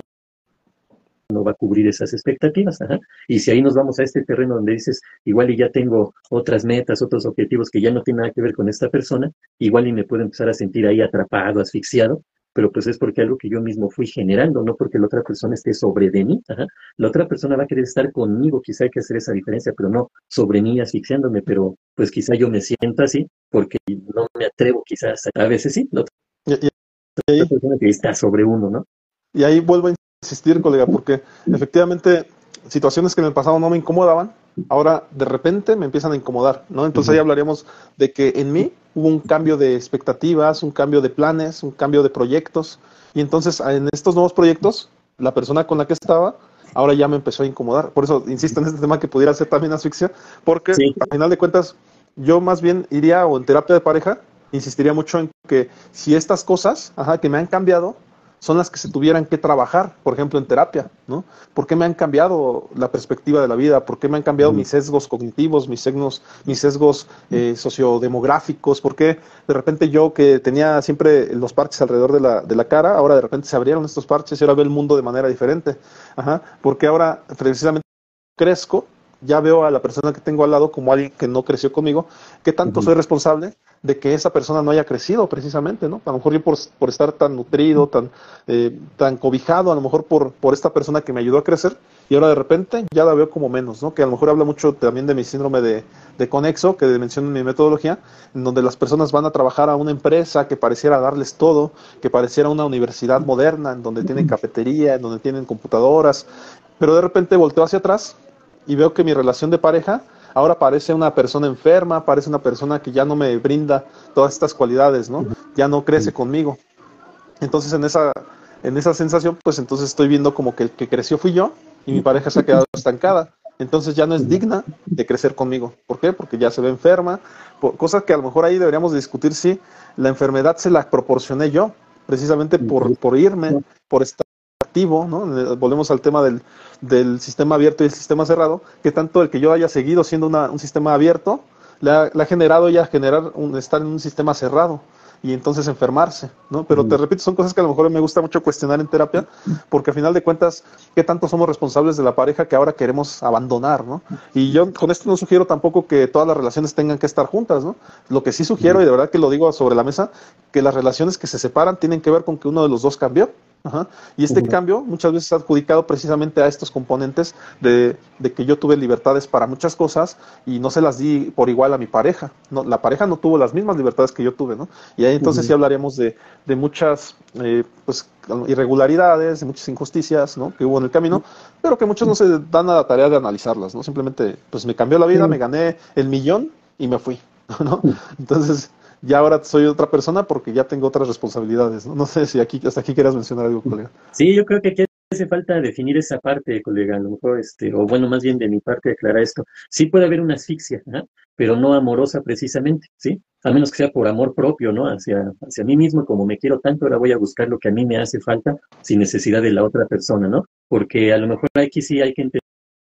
no va a cubrir esas expectativas. Ajá. Y si ahí nos vamos a este terreno donde dices, igual y ya tengo otras metas, otros objetivos que ya no tienen nada que ver con esta persona, igual y me puedo empezar a sentir ahí atrapado, asfixiado, pero pues es porque algo que yo mismo fui generando, no porque la otra persona esté sobre de mí. Ajá. La otra persona va a querer estar conmigo, quizá hay que hacer esa diferencia, pero no sobre mí asfixiándome, pero pues quizá yo me siento así porque no me atrevo quizás, a veces sí, la otra Y, y- y ahí, persona que está sobre uno, ¿no? y ahí vuelvo a insistir, colega, porque efectivamente situaciones que en el pasado no me incomodaban, ahora de repente me empiezan a incomodar, ¿no? Entonces ahí hablaríamos de que en mí hubo un cambio de expectativas, un cambio de planes, un cambio de proyectos, y entonces en estos nuevos proyectos, la persona con la que estaba, ahora ya me empezó a incomodar. Por eso insisto en este tema que pudiera ser también asfixia, porque Sí. al final de cuentas, yo más bien iría o en terapia de pareja, insistiría mucho en que si estas cosas, ajá, que me han cambiado, son las que se tuvieran que trabajar, por ejemplo, en terapia, ¿no? ¿Por qué me han cambiado la perspectiva de la vida? ¿Por qué me han cambiado mis sesgos cognitivos, mis sesgos, mis sesgos eh, sociodemográficos? ¿Por qué de repente yo que tenía siempre los parches alrededor de la, de la cara, ahora de repente se abrieron estos parches y ahora veo el mundo de manera diferente? Ajá, porque ahora precisamente crezco, ya veo a la persona que tengo al lado como alguien que no creció conmigo, ¿qué tanto Ujú. soy responsable de que esa persona no haya crecido precisamente, ¿no? A lo mejor yo por, por estar tan nutrido, tan, eh, tan cobijado, a lo mejor por, por esta persona que me ayudó a crecer, y ahora de repente ya la veo como menos, ¿no? Que a lo mejor habla mucho también de mi síndrome de, de conexo, que menciono en mi metodología, en donde las personas van a trabajar a una empresa que pareciera darles todo, que pareciera una universidad moderna, en donde tienen cafetería, en donde tienen computadoras, pero de repente volteo hacia atrás y veo que mi relación de pareja ahora parece una persona enferma, parece una persona que ya no me brinda todas estas cualidades, ¿no? Ya no crece conmigo. Entonces en esa, en esa sensación, pues entonces estoy viendo como que el que creció fui yo y mi pareja se ha quedado estancada. Entonces ya no es digna de crecer conmigo. ¿Por qué? Porque ya se ve enferma. Por, cosas que a lo mejor ahí deberíamos discutir si la enfermedad se la proporcioné yo, precisamente por, por irme, por estar activo, ¿no? Volvemos al tema del, del sistema abierto y el sistema cerrado, que tanto el que yo haya seguido siendo una, un sistema abierto, le ha, le ha generado ya generar un, estar en un sistema cerrado y entonces enfermarse, ¿no? Pero te repito, son cosas que a lo mejor me gusta mucho cuestionar en terapia, porque al final de cuentas, ¿qué tanto somos responsables de la pareja que ahora queremos abandonar, ¿no? Y yo con esto no sugiero tampoco que todas las relaciones tengan que estar juntas, ¿no? Lo que sí sugiero, y de verdad que lo digo sobre la mesa, que las relaciones que se separan tienen que ver con que uno de los dos cambió. Ajá. Y este cambio muchas veces ha adjudicado precisamente a estos componentes de, de que yo tuve libertades para muchas cosas y no se las di por igual a mi pareja. No, la pareja no tuvo las mismas libertades que yo tuve, ¿no? Y ahí entonces sí hablaríamos de, de muchas eh, pues, irregularidades, de muchas injusticias, ¿no? Que hubo en el camino, pero que muchos no se dan a la tarea de analizarlas, ¿no? Simplemente pues me cambió la vida, me gané el millón y me fui, ¿no? Entonces ya ahora soy otra persona porque ya tengo otras responsabilidades, ¿no? No sé si aquí hasta aquí quieras mencionar algo, colega. Sí, yo creo que aquí hace falta definir esa parte, colega, a lo mejor, este, o bueno, más bien de mi parte aclarar esto. Sí puede haber una asfixia, ¿ah? Pero no amorosa precisamente, ¿sí? A menos que sea por amor propio, ¿no? Hacia, hacia mí mismo, como me quiero tanto, ahora voy a buscar lo que a mí me hace falta sin necesidad de la otra persona, ¿no? Porque a lo mejor aquí sí hay que entender,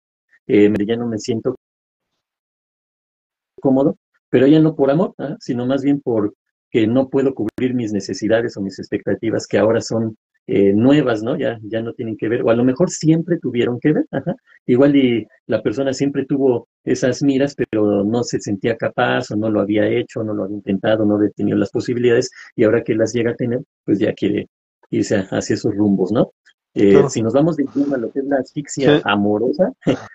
eh, ya no me siento cómodo, pero ya no por amor, ¿ah? Sino más bien por que no puedo cubrir mis necesidades o mis expectativas que ahora son eh, nuevas, ¿no? Ya, ya no tienen que ver, o a lo mejor siempre tuvieron que ver, ajá. Igual y la persona siempre tuvo esas miras, pero no se sentía capaz o no lo había hecho, no lo había intentado, no había tenido las posibilidades y ahora que las llega a tener, pues ya quiere irse hacia esos rumbos, ¿no? Eh, Claro. si nos vamos de lleno a lo que es la asfixia Sí. amorosa,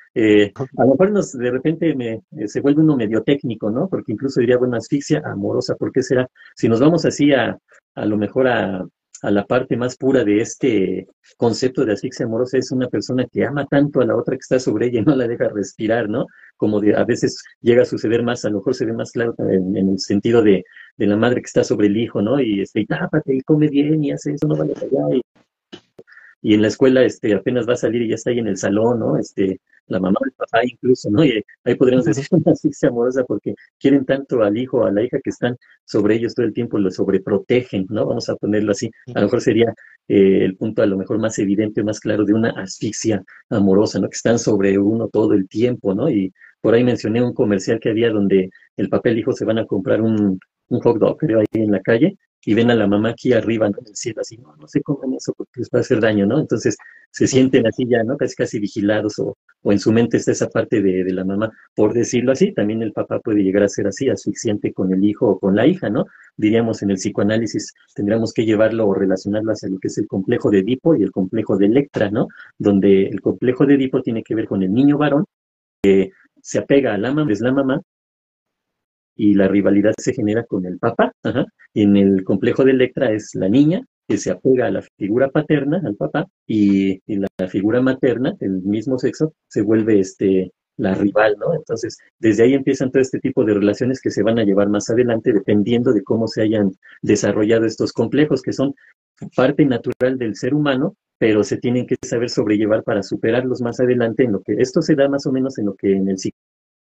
Eh, a lo mejor nos, de repente me, eh, se vuelve uno medio técnico, ¿no? Porque incluso diría, bueno, asfixia amorosa, ¿por qué será? Si nos vamos así a, a lo mejor a, a la parte más pura de este concepto de asfixia amorosa, es una persona que ama tanto a la otra que está sobre ella y no la deja respirar, ¿no? Como de, a veces llega a suceder más, a lo mejor se ve más claro en, en el sentido de, de la madre que está sobre el hijo, ¿no? Y este, y tápate, y come bien, y hace eso, no vale allá, y y en la escuela este, apenas va a salir y ya está ahí en el salón, ¿no? Este, la mamá, el papá incluso, ¿no? Y ahí podríamos decir una asfixia amorosa porque quieren tanto al hijo o a la hija que están sobre ellos todo el tiempo, lo sobreprotegen, ¿no? Vamos a ponerlo así. A lo mejor sería eh, el punto a lo mejor más evidente, más claro de una asfixia amorosa, ¿no? Que están sobre uno todo el tiempo, ¿no? Y por ahí mencioné un comercial que había donde el papá y el hijo se van a comprar un, un hot dog, creo, ahí en la calle, y ven a la mamá aquí arriba, ¿no? En el cielo, así, no, no se coman eso porque les va a hacer daño, ¿no? Entonces se sienten así ya, ¿no? Casi casi vigilados o, o en su mente está esa parte de, de la mamá, por decirlo así. También el papá puede llegar a ser así, asfixiante con el hijo o con la hija, ¿no? Diríamos en el psicoanálisis, tendríamos que llevarlo o relacionarlo hacia lo que es el complejo de Edipo y el complejo de Electra, ¿no? Donde el complejo de Edipo tiene que ver con el niño varón, se apega a la mamá, es la mamá, y la rivalidad se genera con el papá. Ajá. En el complejo de Electra es la niña que se apega a la figura paterna, al papá, y, y la, la figura materna, el mismo sexo, se vuelve este, la rival, ¿no? Entonces, desde ahí empiezan todo este tipo de relaciones que se van a llevar más adelante, dependiendo de cómo se hayan desarrollado estos complejos, que son parte natural del ser humano, pero se tienen que saber sobrellevar para superarlos más adelante, en lo que esto se da más o menos en lo que en el psicología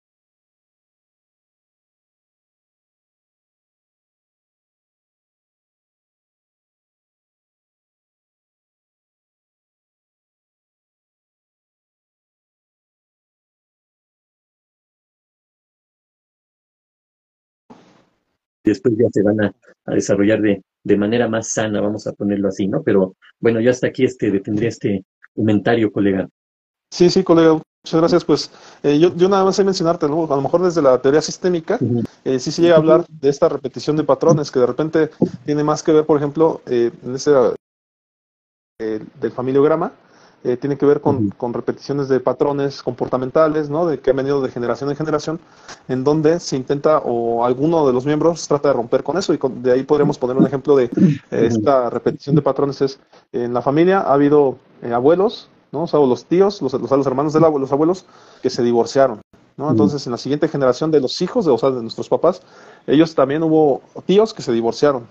después ya se van a, a desarrollar de, de, manera más sana, vamos a ponerlo así, ¿no? Pero bueno, yo hasta aquí este, detendría este comentario, colega. Sí, sí, colega, muchas gracias. Pues eh, yo, yo nada más sé mencionarte, ¿no? A lo mejor desde la teoría sistémica, Uh -huh. eh, sí se llega a hablar de esta repetición de patrones, que de repente tiene más que ver, por ejemplo, eh, en ese eh, del familiograma, eh, tiene que ver con, uh -huh. con repeticiones de patrones comportamentales, ¿no? De que han venido de generación en generación, en donde se intenta o alguno de los miembros trata de romper con eso, y con, de ahí podríamos poner un ejemplo de eh, esta repetición de patrones. Es en la familia ha habido eh, abuelos, ¿no? O sea, los tíos, los, los, los hermanos de la, los abuelos que se divorciaron, ¿no? Entonces, en la siguiente generación de los hijos, de, o sea, de nuestros papás, ellos también hubo tíos que se divorciaron.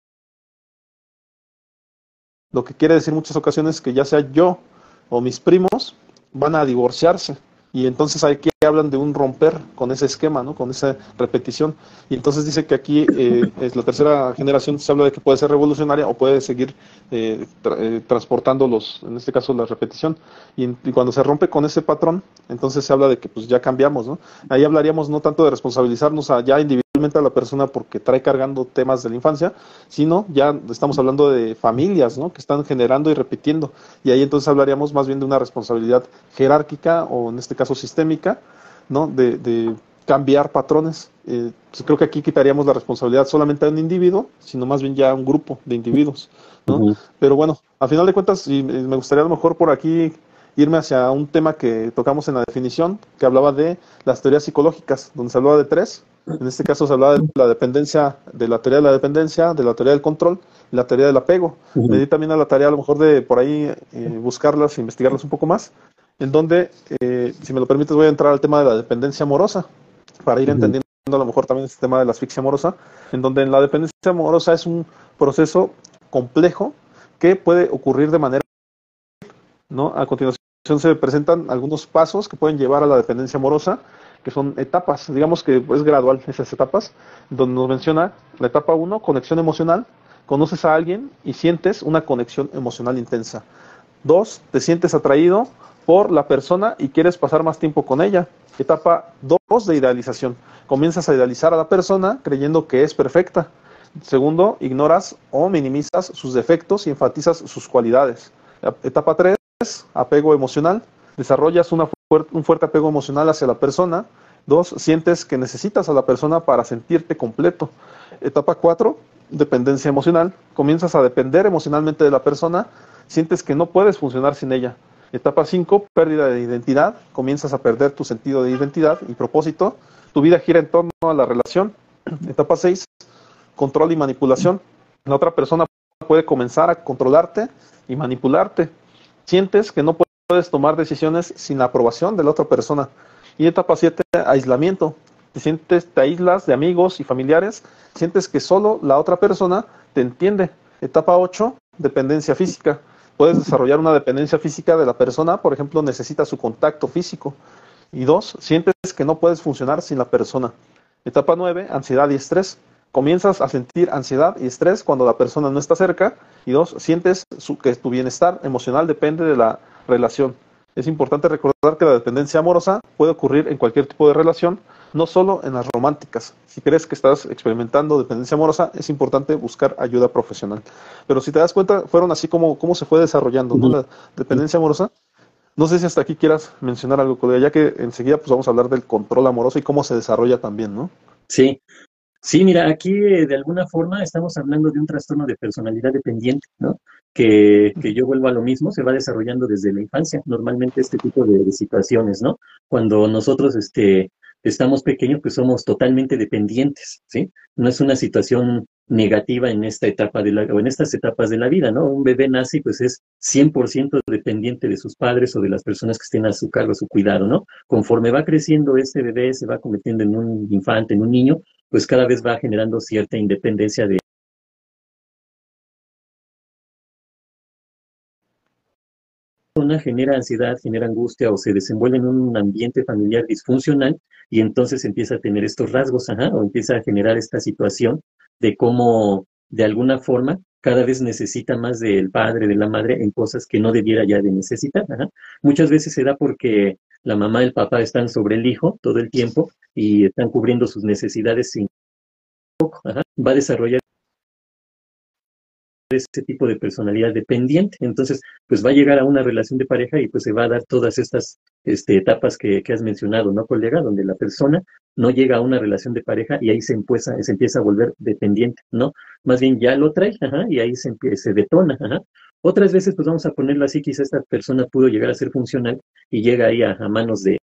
Lo que quiere decir en muchas ocasiones que ya sea yo o mis primos van a divorciarse. Y entonces aquí hablan de un romper con ese esquema, ¿no? Con esa repetición. Y entonces dice que aquí eh, es la tercera generación, se habla de que puede ser revolucionaria o puede seguir eh, tra eh, transportando los, en este caso la repetición. Y, y cuando se rompe con ese patrón, entonces se habla de que pues ya cambiamos, ¿no? Ahí hablaríamos no tanto de responsabilizarnos a ya individualmente a la persona porque trae cargando temas de la infancia, sino ya estamos hablando de familias, ¿no? Que están generando y repitiendo. Y ahí entonces hablaríamos más bien de una responsabilidad jerárquica o en este caso sistémica, ¿no? De, de cambiar patrones. Eh, pues creo que aquí quitaríamos la responsabilidad solamente a un individuo, sino más bien ya a un grupo de individuos, ¿no? Uh-huh. Pero bueno, a final de cuentas, y me gustaría a lo mejor por aquí irme hacia un tema que tocamos en la definición, que hablaba de las teorías psicológicas, donde se hablaba de tres. En este caso se hablaba de la dependencia, de la teoría de la dependencia, de la teoría del control y la teoría del apego. Uh-huh. Me di también a la tarea a lo mejor de por ahí eh, buscarlas, investigarlas un poco más, en donde, eh, si me lo permites, voy a entrar al tema de la dependencia amorosa, para ir uh-huh. entendiendo a lo mejor también este tema de la asfixia amorosa, en donde en la dependencia amorosa es un proceso complejo que puede ocurrir de manera, ¿no? A continuación se presentan algunos pasos que pueden llevar a la dependencia amorosa, que son etapas, digamos que es gradual esas etapas, donde nos menciona la etapa uno, conexión emocional, conoces a alguien y sientes una conexión emocional intensa. Dos, te sientes atraído por la persona y quieres pasar más tiempo con ella. Etapa dos, de idealización, comienzas a idealizar a la persona creyendo que es perfecta. Segundo, ignoras o minimizas sus defectos y enfatizas sus cualidades. Etapa tres, apego emocional, desarrollas una fuer- un fuerte apego emocional hacia la persona. Dos, sientes que necesitas a la persona para sentirte completo. Etapa cuatro, dependencia emocional, comienzas a depender emocionalmente de la persona, sientes que no puedes funcionar sin ella. Etapa cinco, pérdida de identidad. Comienzas a perder tu sentido de identidad y propósito. Tu vida gira en torno a la relación. Etapa seis, control y manipulación. La otra persona puede comenzar a controlarte y manipularte. Sientes que no puedes tomar decisiones sin la aprobación de la otra persona. Y etapa siete, aislamiento. Te sientes, te aíslas de amigos y familiares. Sientes que solo la otra persona te entiende. Etapa ocho, dependencia física. Puedes desarrollar una dependencia física de la persona, por ejemplo, necesita su contacto físico. Y dos, sientes que no puedes funcionar sin la persona. Etapa nueve, ansiedad y estrés. Comienzas a sentir ansiedad y estrés cuando la persona no está cerca. Y dos, sientes su, que tu bienestar emocional depende de la relación. Es importante recordar que la dependencia amorosa puede ocurrir en cualquier tipo de relación, no solo en las románticas. Si crees que estás experimentando dependencia amorosa, es importante buscar ayuda profesional. Pero si te das cuenta, fueron así como, como se fue desarrollando, ¿no? La dependencia amorosa. No sé si hasta aquí quieras mencionar algo, colega, ya que enseguida pues vamos a hablar del control amoroso y cómo se desarrolla también, ¿no? Sí, sí, mira, aquí eh, de alguna forma estamos hablando de un trastorno de personalidad dependiente, ¿no? Que, que yo vuelvo a lo mismo, se va desarrollando desde la infancia, normalmente este tipo de, de situaciones, ¿no? Cuando nosotros este, estamos pequeños, pues somos totalmente dependientes, ¿sí? No es una situación negativa en esta etapa de la, o en estas etapas de la vida, ¿no? Un bebé nace y pues es cien por ciento dependiente de sus padres o de las personas que estén a su cargo, a su cuidado, ¿no? Conforme va creciendo este bebé, se va convirtiendo en un infante, en un niño, pues cada vez va generando cierta independencia de una, genera ansiedad, genera angustia o se desenvuelve en un ambiente familiar disfuncional y entonces empieza a tener estos rasgos, ajá, o empieza a generar esta situación de cómo de alguna forma cada vez necesita más del padre, de la madre en cosas que no debiera ya de necesitar, ajá. Muchas veces se da porque la mamá y el papá están sobre el hijo todo el tiempo y están cubriendo sus necesidades sin poco, ajá. Va a desarrollar ese tipo de personalidad dependiente. Entonces, pues va a llegar a una relación de pareja y pues se va a dar todas estas este, etapas que, que has mencionado, ¿no, colega? Donde la persona no llega a una relación de pareja y ahí se empieza, se empieza a volver dependiente, ¿no? Más bien ya lo trae, ajá, y ahí se, empieza, se detona, ajá. Otras veces, pues vamos a ponerlo así, quizá esta persona pudo llegar a ser funcional y llega ahí a, a manos de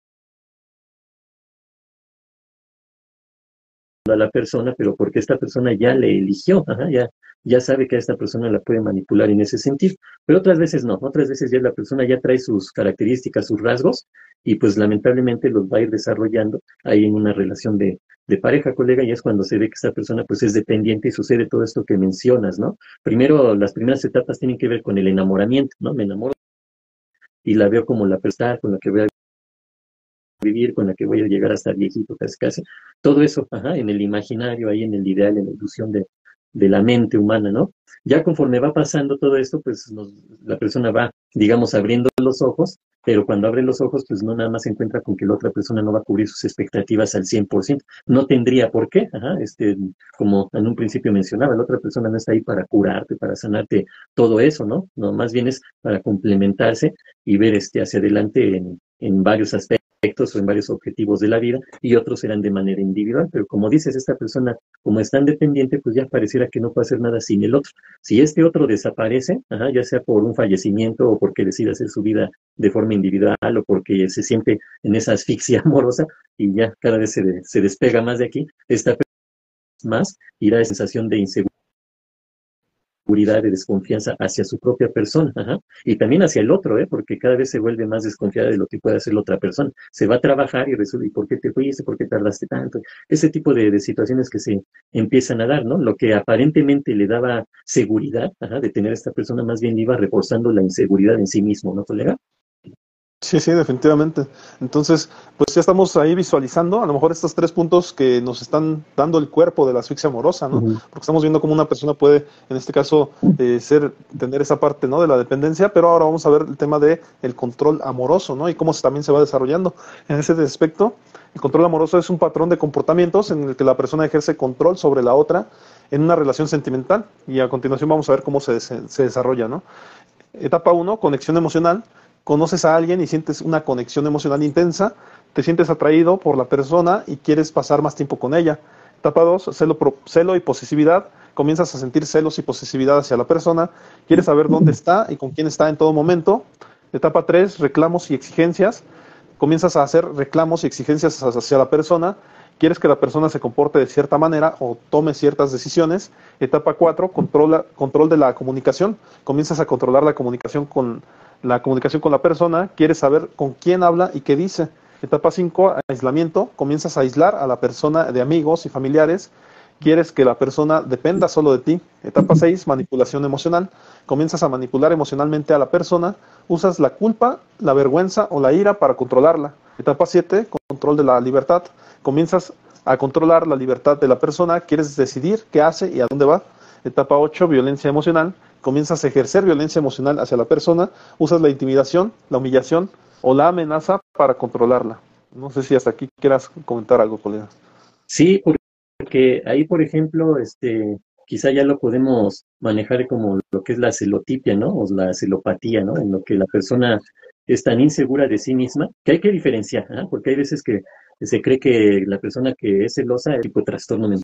a la persona, pero porque esta persona ya le eligió, ajá, ya, ya sabe que a esta persona la puede manipular en ese sentido, pero otras veces no, otras veces ya la persona ya trae sus características, sus rasgos, y pues lamentablemente los va a ir desarrollando ahí en una relación de, de pareja, colega, y es cuando se ve que esta persona pues es dependiente y sucede todo esto que mencionas, ¿no? Primero, las primeras etapas tienen que ver con el enamoramiento, ¿no? Me enamoro y la veo como la persona con la que voy a vivir, con la que voy a llegar a estar viejito casi casi, todo eso, ajá, en el imaginario, ahí en el ideal, en la ilusión de, de la mente humana, ¿no? Ya conforme va pasando todo esto, pues nos, la persona va, digamos, abriendo los ojos, pero cuando abre los ojos, pues no nada más se encuentra con que la otra persona no va a cubrir sus expectativas al cien por ciento, no tendría por qué, ajá, este, como en un principio mencionaba, la otra persona no está ahí para curarte, para sanarte todo eso, ¿no? No, más bien es para complementarse y ver este, hacia adelante en, en varios aspectos o en varios objetivos de la vida y otros serán de manera individual, pero como dices, esta persona como es tan dependiente, pues ya pareciera que no puede hacer nada sin el otro. Si este otro desaparece, ajá, ya sea por un fallecimiento o porque decide hacer su vida de forma individual o porque se siente en esa asfixia amorosa y ya cada vez se, de, se despega más de aquí, esta persona más irá a sensación de inseguridad, de desconfianza hacia su propia persona, ajá, y también hacia el otro, ¿eh? Porque cada vez se vuelve más desconfiada de lo que puede hacer la otra persona. Se va a trabajar y resulta, ¿y por qué te fuiste? ¿Por qué tardaste tanto? Ese tipo de, de situaciones que se empiezan a dar, ¿no? Lo que aparentemente le daba seguridad, ajá, de tener a esta persona, más bien iba reforzando la inseguridad en sí mismo, ¿no, colega? Sí, sí, definitivamente. Entonces, pues ya estamos ahí visualizando a lo mejor estos tres puntos que nos están dando el cuerpo de la asfixia amorosa, ¿no? Uh-huh. Porque estamos viendo cómo una persona puede, en este caso, eh, ser, tener esa parte, ¿no? De la dependencia, pero ahora vamos a ver el tema de el control amoroso, ¿no? Y cómo se, también se va desarrollando. En ese aspecto, el control amoroso es un patrón de comportamientos en el que la persona ejerce control sobre la otra en una relación sentimental. Y a continuación vamos a ver cómo se, se, se desarrolla, ¿no? Etapa uno, conexión emocional. Conoces a alguien y sientes una conexión emocional intensa, te sientes atraído por la persona y quieres pasar más tiempo con ella. Etapa dos, celo, celo y posesividad. Comienzas a sentir celos y posesividad hacia la persona, quieres saber dónde está y con quién está en todo momento. Etapa tres, reclamos y exigencias. Comienzas a hacer reclamos y exigencias hacia la persona. Quieres que la persona se comporte de cierta manera o tome ciertas decisiones. Etapa cuatro, controla, control de la comunicación. Comienzas a controlar la comunicación con la comunicación con la persona. Quieres saber con quién habla y qué dice. Etapa cinco, aislamiento. Comienzas a aislar a la persona de amigos y familiares. Quieres que la persona dependa solo de ti. Etapa seis, manipulación emocional. Comienzas a manipular emocionalmente a la persona. Usas la culpa, la vergüenza o la ira para controlarla. Etapa siete, control de la libertad. Comienzas a controlar la libertad de la persona. Quieres decidir qué hace y a dónde va. Etapa ocho, violencia emocional. Comienzas a ejercer violencia emocional hacia la persona. Usas la intimidación, la humillación o la amenaza para controlarla. No sé si hasta aquí quieras comentar algo, colega. Sí, porque ahí, por ejemplo, este, quizá ya lo podemos manejar como lo que es la celotipia, ¿no? O la celopatía, ¿no? En lo que la persona es tan insegura de sí misma, que hay que diferenciar, ¿eh? Porque hay veces que se cree que la persona que es celosa es tipo trastorno mental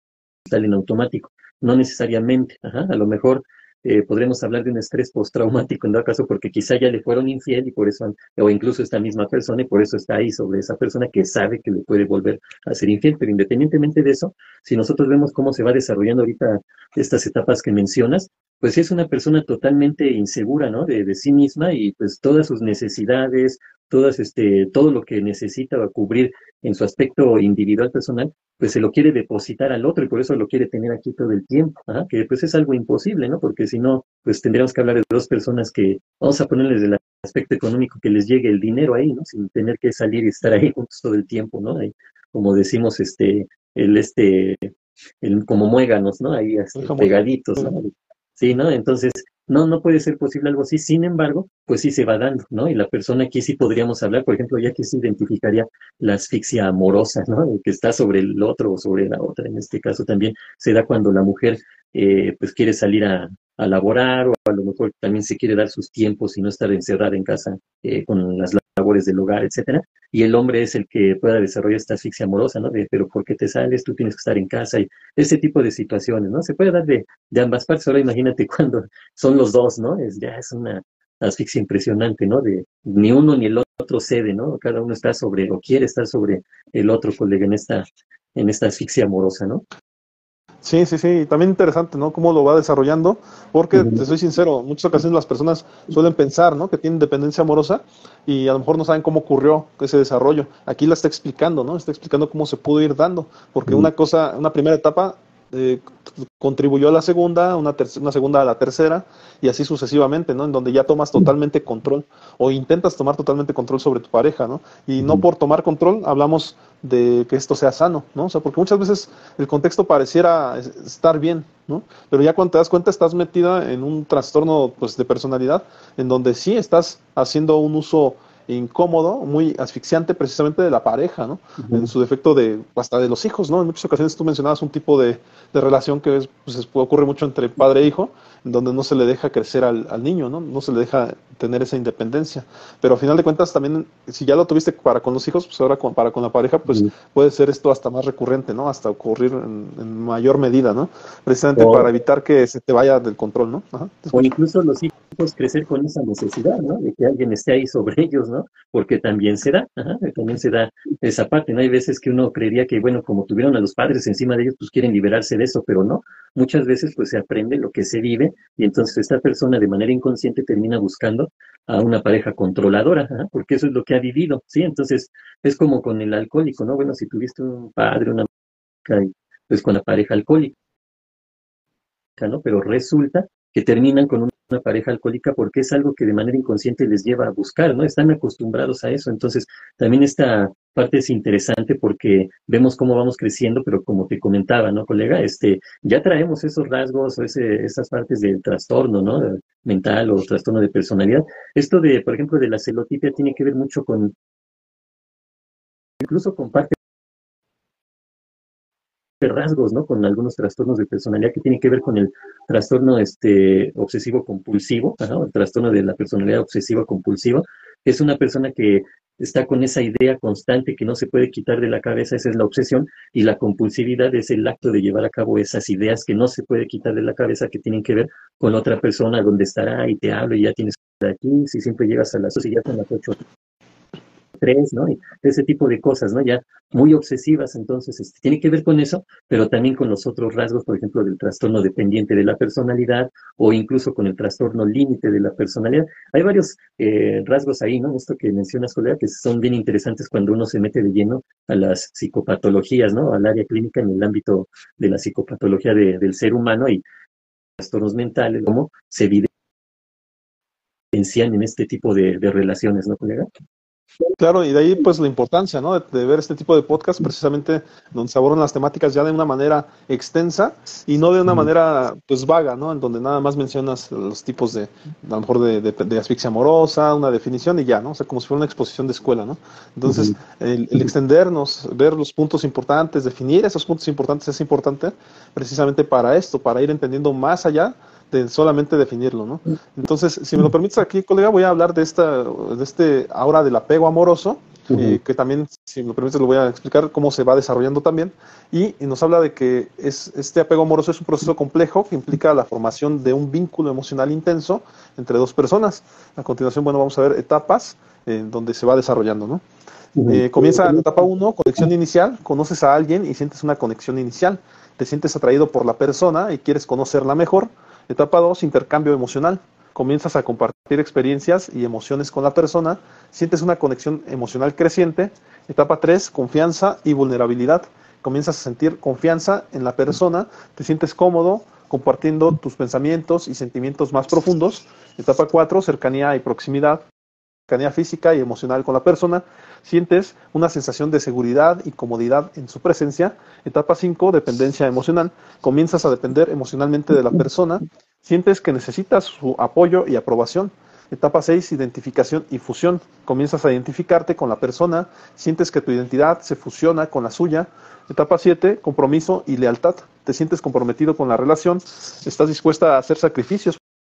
en automático. No necesariamente, ajá, a lo mejor eh, podremos hablar de un estrés postraumático en dado caso porque quizá ya le fueron infiel y por eso, o incluso esta misma persona y por eso está ahí sobre esa persona que sabe que le puede volver a ser infiel, pero independientemente de eso, si nosotros vemos cómo se va desarrollando ahorita estas etapas que mencionas, pues sí es una persona totalmente insegura, ¿no? De, de sí misma y pues todas sus necesidades, todas este, todo lo que necesita cubrir en su aspecto individual personal, pues se lo quiere depositar al otro y por eso lo quiere tener aquí todo el tiempo, ¿ah? Que pues es algo imposible, ¿no? Porque si no, pues tendríamos que hablar de dos personas que, vamos a ponerles del aspecto económico, que les llegue el dinero ahí, ¿no? Sin tener que salir y estar ahí juntos todo el tiempo, ¿no? Ahí, como decimos, este, el, este, el, como muéganos, ¿no? Ahí este, pegaditos, ¿no? Sí, ¿no? Entonces, no, no puede ser posible algo así. Sin embargo, pues sí se va dando, ¿no? Y la persona aquí sí podríamos hablar, por ejemplo, ya que se identificaría la asfixia amorosa, ¿no? Que está sobre el otro o sobre la otra. En este caso también se da cuando la mujer, eh, pues quiere salir a, a laborar o a lo mejor también se quiere dar sus tiempos y no estar encerrada en casa eh, con las labores del hogar, etcétera. Y el hombre es el que pueda desarrollar esta asfixia amorosa, ¿no? De, pero ¿por qué te sales? Tú tienes que estar en casa y ese tipo de situaciones, ¿no? Se puede dar de, de ambas partes. Ahora imagínate cuando son los dos, ¿no? Es, ya es una asfixia impresionante, ¿no? De ni uno ni el otro cede, ¿no? Cada uno está sobre, o quiere estar sobre el otro colega en esta, en esta asfixia amorosa, ¿no? Sí, sí, sí, también interesante, ¿no? Cómo lo va desarrollando, porque uh-huh. Te soy sincero, en muchas ocasiones las personas suelen pensar, ¿no? Que tienen dependencia amorosa y a lo mejor no saben cómo ocurrió ese desarrollo. Aquí la está explicando, ¿no? Está explicando cómo se pudo ir dando, porque uh-huh. una cosa, una primera etapa eh, contribuyó a la segunda, una, ter- una segunda a la tercera y así sucesivamente, ¿no? En donde ya tomas totalmente control o intentas tomar totalmente control sobre tu pareja, ¿no? Y uh-huh. no por tomar control hablamos de que esto sea sano, ¿no? O sea, porque muchas veces el contexto pareciera estar bien, ¿no? Pero ya cuando te das cuenta estás metida en un trastorno, pues, de personalidad, en donde sí estás haciendo un uso incómodo, muy asfixiante precisamente de la pareja, ¿no? Uh-huh. En su defecto de, hasta de los hijos, ¿no? En muchas ocasiones tú mencionabas un tipo de, de relación que es, pues, ocurre mucho entre padre e hijo, en donde no se le deja crecer al, al niño, ¿no? No se le deja tener esa independencia. Pero a final de cuentas también, si ya lo tuviste para con los hijos, pues ahora con, para con la pareja, pues uh-huh. puede ser esto hasta más recurrente, ¿no? Hasta ocurrir en, en mayor medida, ¿no? Precisamente oh. para evitar que se te vaya del control, ¿no? Ajá, o incluso los hijos crecer con esa necesidad, ¿no? De que alguien esté ahí sobre ellos, ¿no? Porque también se da, ajá, también se da esa parte, ¿no? Hay veces que uno creería que, bueno, como tuvieron a los padres encima de ellos, pues quieren liberarse de eso, pero no. Muchas veces, pues, se aprende lo que se vive y entonces esta persona de manera inconsciente termina buscando a una pareja controladora, ajá, porque eso es lo que ha vivido, ¿sí? Entonces, es como con el alcohólico, ¿no? Bueno, si tuviste un padre, una pues con la pareja alcohólica, ¿no? Pero resulta que terminan con una pareja alcohólica porque es algo que de manera inconsciente les lleva a buscar, ¿no? Están acostumbrados a eso. Entonces, también esta parte es interesante porque vemos cómo vamos creciendo, pero como te comentaba, ¿no, colega? Este, ya traemos esos rasgos o ese, esas partes del trastorno, ¿no? Mental o trastorno de personalidad. Esto de, por ejemplo, de la celotipia tiene que ver mucho con, incluso con parte rasgos, ¿no? Con algunos trastornos de personalidad que tienen que ver con el trastorno este, obsesivo compulsivo, ¿no? El trastorno de la personalidad obsesiva compulsiva, que es una persona que está con esa idea constante que no se puede quitar de la cabeza, esa es la obsesión, y la compulsividad es el acto de llevar a cabo esas ideas que no se puede quitar de la cabeza, que tienen que ver con otra persona, donde estará y te hablo y ya tienes que estar aquí, si siempre llegas a las dos y ya son las ocho tres, ¿no? Y ese tipo de cosas, ¿no? Ya muy obsesivas, entonces este, tiene que ver con eso, pero también con los otros rasgos, por ejemplo, del trastorno dependiente de la personalidad o incluso con el trastorno límite de la personalidad. Hay varios eh, rasgos ahí, ¿no? Esto que mencionas, colega, que son bien interesantes cuando uno se mete de lleno a las psicopatologías, ¿no? Al área clínica en el ámbito de la psicopatología de, del ser humano y trastornos mentales, cómo se evidencian en este tipo de, de relaciones, ¿no, colega? Claro, y de ahí pues la importancia, ¿no? De, de ver este tipo de podcast precisamente donde se abordan las temáticas ya de una manera extensa y no de una manera pues vaga, ¿no? En donde nada más mencionas los tipos de, a lo mejor de, de, de asfixia amorosa, una definición y ya, ¿no? O sea, como si fuera una exposición de escuela, ¿no? Entonces, el, el extendernos, ver los puntos importantes, definir esos puntos importantes es importante precisamente para esto, para ir entendiendo más allá de solamente definirlo, ¿no? Entonces, si me lo permites aquí, colega, voy a hablar de esta, de este ahora del apego amoroso, uh-huh. eh, que también, si me lo permites, lo voy a explicar cómo se va desarrollando también, y, y nos habla de que es, este apego amoroso es un proceso complejo que implica la formación de un vínculo emocional intenso entre dos personas. A continuación, bueno, vamos a ver etapas en donde se va desarrollando, ¿no? Uh-huh. Eh, comienza en etapa uno, conexión inicial, conoces a alguien y sientes una conexión inicial, te sientes atraído por la persona y quieres conocerla mejor. Etapa dos, intercambio emocional. Comienzas a compartir experiencias y emociones con la persona, sientes una conexión emocional creciente. Etapa tres, confianza y vulnerabilidad. Comienzas a sentir confianza en la persona, te sientes cómodo compartiendo tus pensamientos y sentimientos más profundos. Etapa cuatro, cercanía y proximidad. Cercanía física y emocional con la persona, sientes una sensación de seguridad y comodidad en su presencia. Etapa cinco, dependencia emocional, comienzas a depender emocionalmente de la persona, sientes que necesitas su apoyo y aprobación. Etapa seis, identificación y fusión, comienzas a identificarte con la persona, sientes que tu identidad se fusiona con la suya. Etapa siete, compromiso y lealtad, te sientes comprometido con la relación, estás dispuesta a hacer sacrificios.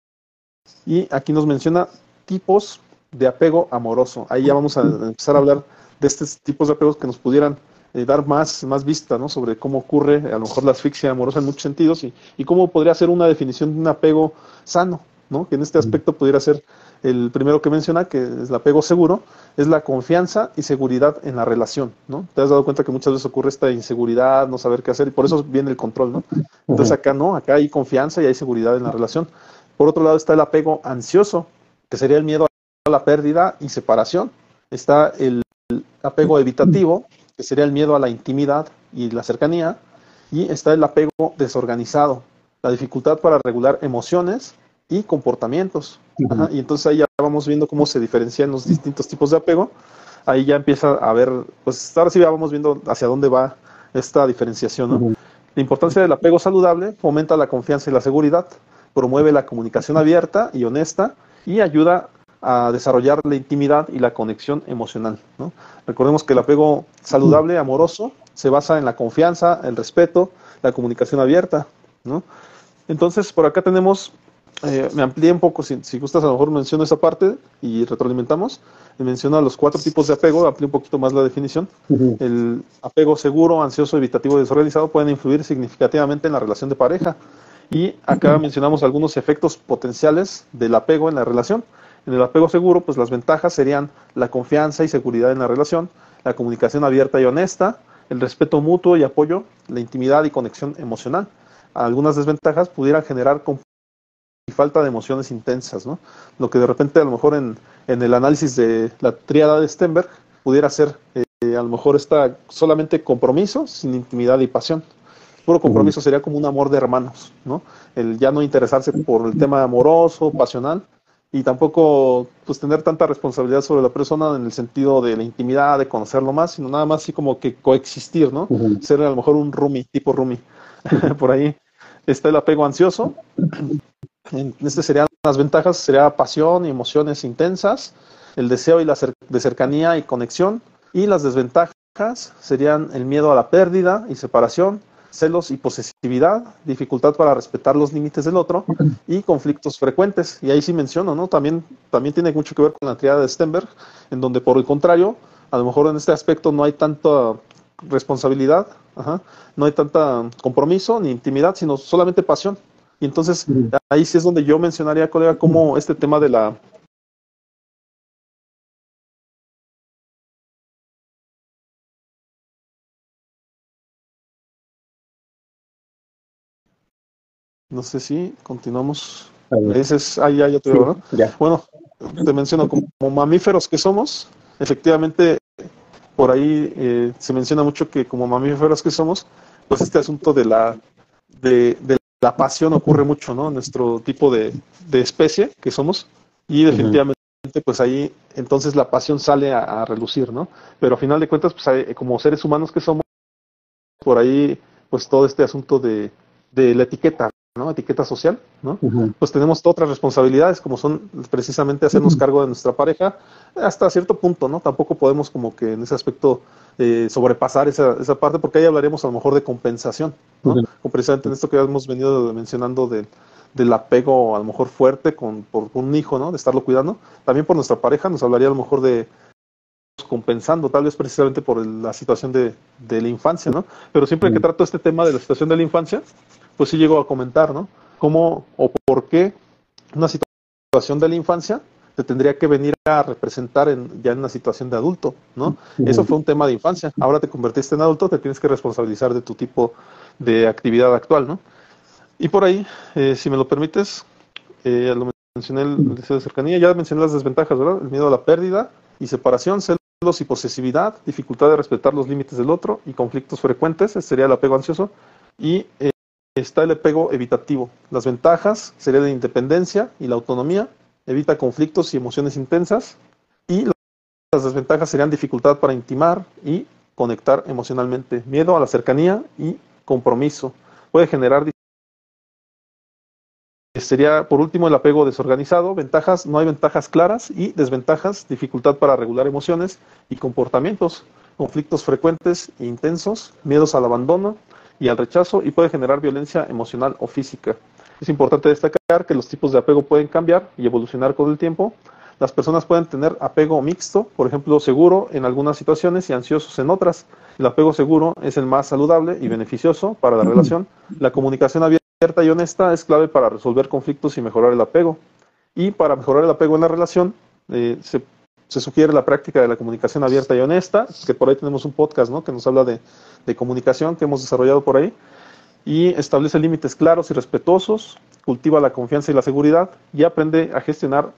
Y aquí nos menciona tipos de apego amoroso. Ahí ya vamos a empezar a hablar de estos tipos de apegos que nos pudieran eh, dar más, más vista, ¿no? Sobre cómo ocurre a lo mejor la asfixia amorosa en muchos sentidos y, y cómo podría ser una definición de un apego sano, ¿no? Que en este aspecto pudiera ser el primero que menciona, que es el apego seguro, es la confianza y seguridad en la relación, ¿no? Te has dado cuenta que muchas veces ocurre esta inseguridad, no saber qué hacer, y por eso viene el control, ¿no? Entonces acá no, acá hay confianza y hay seguridad en la relación. Por otro lado está el apego ansioso, que sería el miedo a la pérdida y separación. Está el apego evitativo, que sería el miedo a la intimidad y la cercanía, y está el apego desorganizado, la dificultad para regular emociones y comportamientos. Ajá, y entonces ahí ya vamos viendo cómo se diferencian los distintos tipos de apego. Ahí ya empieza a ver, pues ahora sí ya vamos viendo hacia dónde va esta diferenciación, ¿no? La importancia del apego saludable fomenta la confianza y la seguridad, promueve la comunicación abierta y honesta y ayuda a desarrollar la intimidad y la conexión emocional, ¿no? Recordemos que el apego saludable, amoroso, se basa en la confianza, el respeto, la comunicación abierta, ¿no? Entonces, por acá tenemos, eh, me amplié un poco, si, si gustas a lo mejor menciono esa parte y retroalimentamos, y menciono los cuatro tipos de apego, amplié un poquito más la definición. Uh-huh. El apego seguro, ansioso, evitativo y desorganizado pueden influir significativamente en la relación de pareja, y acá uh-huh. mencionamos algunos efectos potenciales del apego en la relación. En el apego seguro, pues las ventajas serían la confianza y seguridad en la relación, la comunicación abierta y honesta, el respeto mutuo y apoyo, la intimidad y conexión emocional. Algunas desventajas pudieran generar y falta de emociones intensas, ¿no? Lo que de repente a lo mejor en, en el análisis de la tríada de Stenberg pudiera ser eh, a lo mejor está solamente compromiso sin intimidad y pasión. Puro compromiso sería como un amor de hermanos, ¿no? El ya no interesarse por el tema amoroso, pasional, y tampoco pues tener tanta responsabilidad sobre la persona en el sentido de la intimidad, de conocerlo más, sino nada más así como que coexistir, ¿no? Uh-huh. Ser a lo mejor un roomie, tipo roomie. Por ahí está el apego ansioso. En este serían las ventajas, sería pasión y emociones intensas, el deseo y la cer- de cercanía y conexión, y las desventajas serían el miedo a la pérdida y separación, celos y posesividad, dificultad para respetar los límites del otro y conflictos frecuentes. Y ahí sí menciono, ¿no? También, también tiene mucho que ver con la triada de Stenberg, en donde por el contrario, a lo mejor en este aspecto no hay tanta responsabilidad, ajá, no hay tanta compromiso ni intimidad, sino solamente pasión. Y entonces ahí sí es donde yo mencionaría, colega, cómo este tema de la no sé si continuamos. Ese es, ahí ya, ya te veo, ¿no? Ya. Bueno, te menciono como, como mamíferos que somos, efectivamente, por ahí eh, se menciona mucho que como mamíferos que somos, pues este asunto de la, de, de la pasión ocurre mucho, ¿no? En nuestro tipo de, de especie que somos, y definitivamente, uh-huh. pues ahí entonces la pasión sale a, a relucir, ¿no? Pero a final de cuentas, pues hay, como seres humanos que somos, por ahí, pues todo este asunto de, de la etiqueta, ¿no? Etiqueta social, ¿no? Uh-huh. Pues tenemos otras responsabilidades, como son precisamente hacernos uh-huh. cargo de nuestra pareja, hasta cierto punto, ¿no? Tampoco podemos como que en ese aspecto eh, sobrepasar esa, esa parte, porque ahí hablaremos a lo mejor de compensación, ¿no? Uh-huh. Como precisamente en esto que hemos venido mencionando de, del apego a lo mejor fuerte con, por un hijo, ¿no? De estarlo cuidando. También por nuestra pareja nos hablaría a lo mejor de compensando, tal vez precisamente por el, la situación de, de la infancia, ¿no? Pero siempre uh-huh. que trato este tema de la situación de la infancia, pues sí llego a comentar, ¿no? Cómo o por qué una situación de la infancia te tendría que venir a representar en, ya en una situación de adulto, ¿no? Uh-huh. Eso fue un tema de infancia. Ahora te convertiste en adulto, te tienes que responsabilizar de tu tipo de actividad actual, ¿no? Y por ahí, eh, si me lo permites, eh, lo mencioné el deseo de cercanía, ya mencioné las desventajas, ¿verdad? El miedo a la pérdida y separación, celos y posesividad, dificultad de respetar los límites del otro y conflictos frecuentes, ese sería el apego ansioso, y eh, está el apego evitativo. Las ventajas serían la independencia y la autonomía, evita conflictos y emociones intensas, y las desventajas serían dificultad para intimar y conectar emocionalmente, miedo a la cercanía y compromiso. Puede generar, sería por último el apego desorganizado, ventajas, no hay ventajas claras, y desventajas, dificultad para regular emociones y comportamientos, conflictos frecuentes e intensos, miedos al abandono y al rechazo, y puede generar violencia emocional o física. Es importante destacar que los tipos de apego pueden cambiar y evolucionar con el tiempo. Las personas pueden tener apego mixto, por ejemplo, seguro en algunas situaciones y ansiosos en otras. El apego seguro es el más saludable y beneficioso para la relación. La comunicación abierta y honesta es clave para resolver conflictos y mejorar el apego. Y para mejorar el apego en la relación, eh, se Se sugiere la práctica de la comunicación abierta y honesta, que por ahí tenemos un podcast, ¿no? Que nos habla de, de comunicación que hemos desarrollado por ahí, y establece límites claros y respetuosos, cultiva la confianza y la seguridad, y aprende a gestionar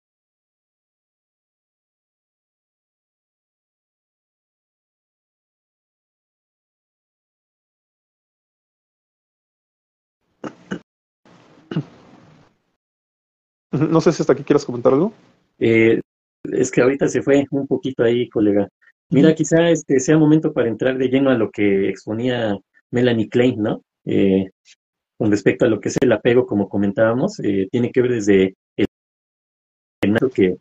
no sé si hasta aquí quieras comentar algo. Eh, es que ahorita se fue un poquito ahí, colega. Mira, quizá este sea momento para entrar de lleno a lo que exponía Melanie Klein, ¿no? Eh, con respecto a lo que es el apego, como comentábamos, eh, tiene que ver desde el que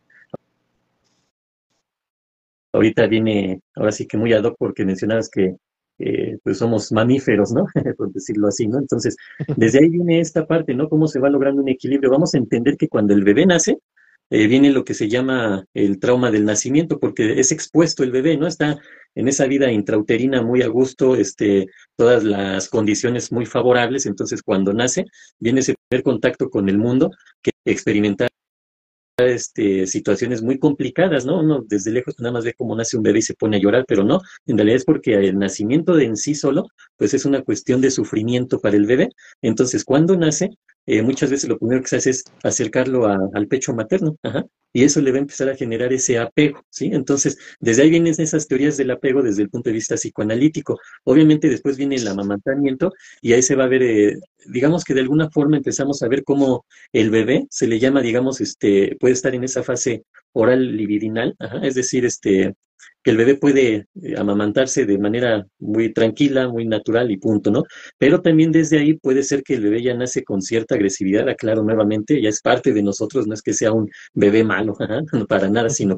ahorita viene, ahora sí que muy ad hoc porque mencionabas que eh, pues somos mamíferos, ¿no? Por decirlo así, ¿no? Entonces, desde ahí viene esta parte, ¿no? Cómo se va logrando un equilibrio. Vamos a entender que cuando el bebé nace, eh, viene lo que se llama el trauma del nacimiento, porque es expuesto el bebé, ¿no? Está en esa vida intrauterina muy a gusto, este, todas las condiciones muy favorables, entonces cuando nace, viene ese primer contacto con el mundo, que experimentar Este, situaciones muy complicadas, ¿no? Uno desde lejos nada más ve cómo nace un bebé y se pone a llorar, pero no, en realidad es porque el nacimiento de en sí solo, pues es una cuestión de sufrimiento para el bebé. Entonces, cuando nace, eh, muchas veces lo primero que se hace es acercarlo a, al pecho materno, ajá, y eso le va a empezar a generar ese apego, ¿sí? Entonces, desde ahí vienen esas teorías del apego desde el punto de vista psicoanalítico. Obviamente después viene el amamantamiento y ahí se va a ver, eh, digamos que de alguna forma empezamos a ver cómo el bebé se le llama, digamos, este, puede estar en esa fase oral libidinal, ajá, es decir, este, que el bebé puede eh, amamantarse de manera muy tranquila, muy natural y punto, ¿no? Pero también desde ahí puede ser que el bebé ya nace con cierta agresividad, aclaro nuevamente, ya es parte de nosotros, no es que sea un bebé malo, ajá, no para nada, sino que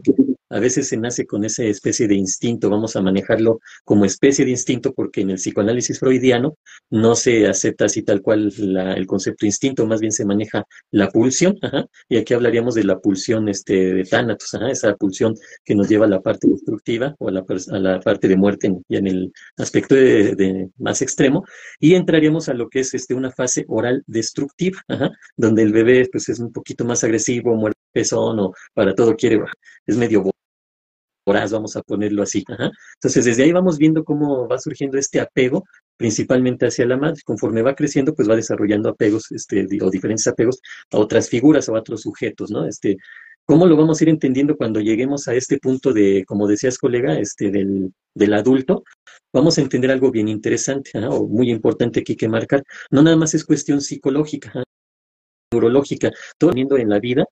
A veces se nace con esa especie de instinto, vamos a manejarlo como especie de instinto, porque en el psicoanálisis freudiano no se acepta así tal cual la- el concepto instinto, más bien se maneja la pulsión, ajá, y aquí hablaríamos de la pulsión este, de Thanatos, ajá, esa pulsión que nos lleva a la parte destructiva o a la, pers- a la parte de muerte en, ya en el aspecto de, de más extremo, y entraríamos a lo que es este, una fase oral destructiva, ajá, donde el bebé pues, es un poquito más agresivo, muerde el pezón o para todo quiere, es medio voraz, vamos a ponerlo así. Ajá. Entonces, desde ahí vamos viendo cómo va surgiendo este apego, principalmente hacia la madre. Conforme va creciendo, pues va desarrollando apegos, este, di- o diferentes apegos a otras figuras o a otros sujetos, ¿no? Este, ¿cómo lo vamos a ir entendiendo cuando lleguemos a este punto de, como decías, colega, este, del, del adulto? Vamos a entender algo bien interesante, ajá, o muy importante aquí que marcar. No nada más es cuestión psicológica, ajá, neurológica, todo viendo en la vida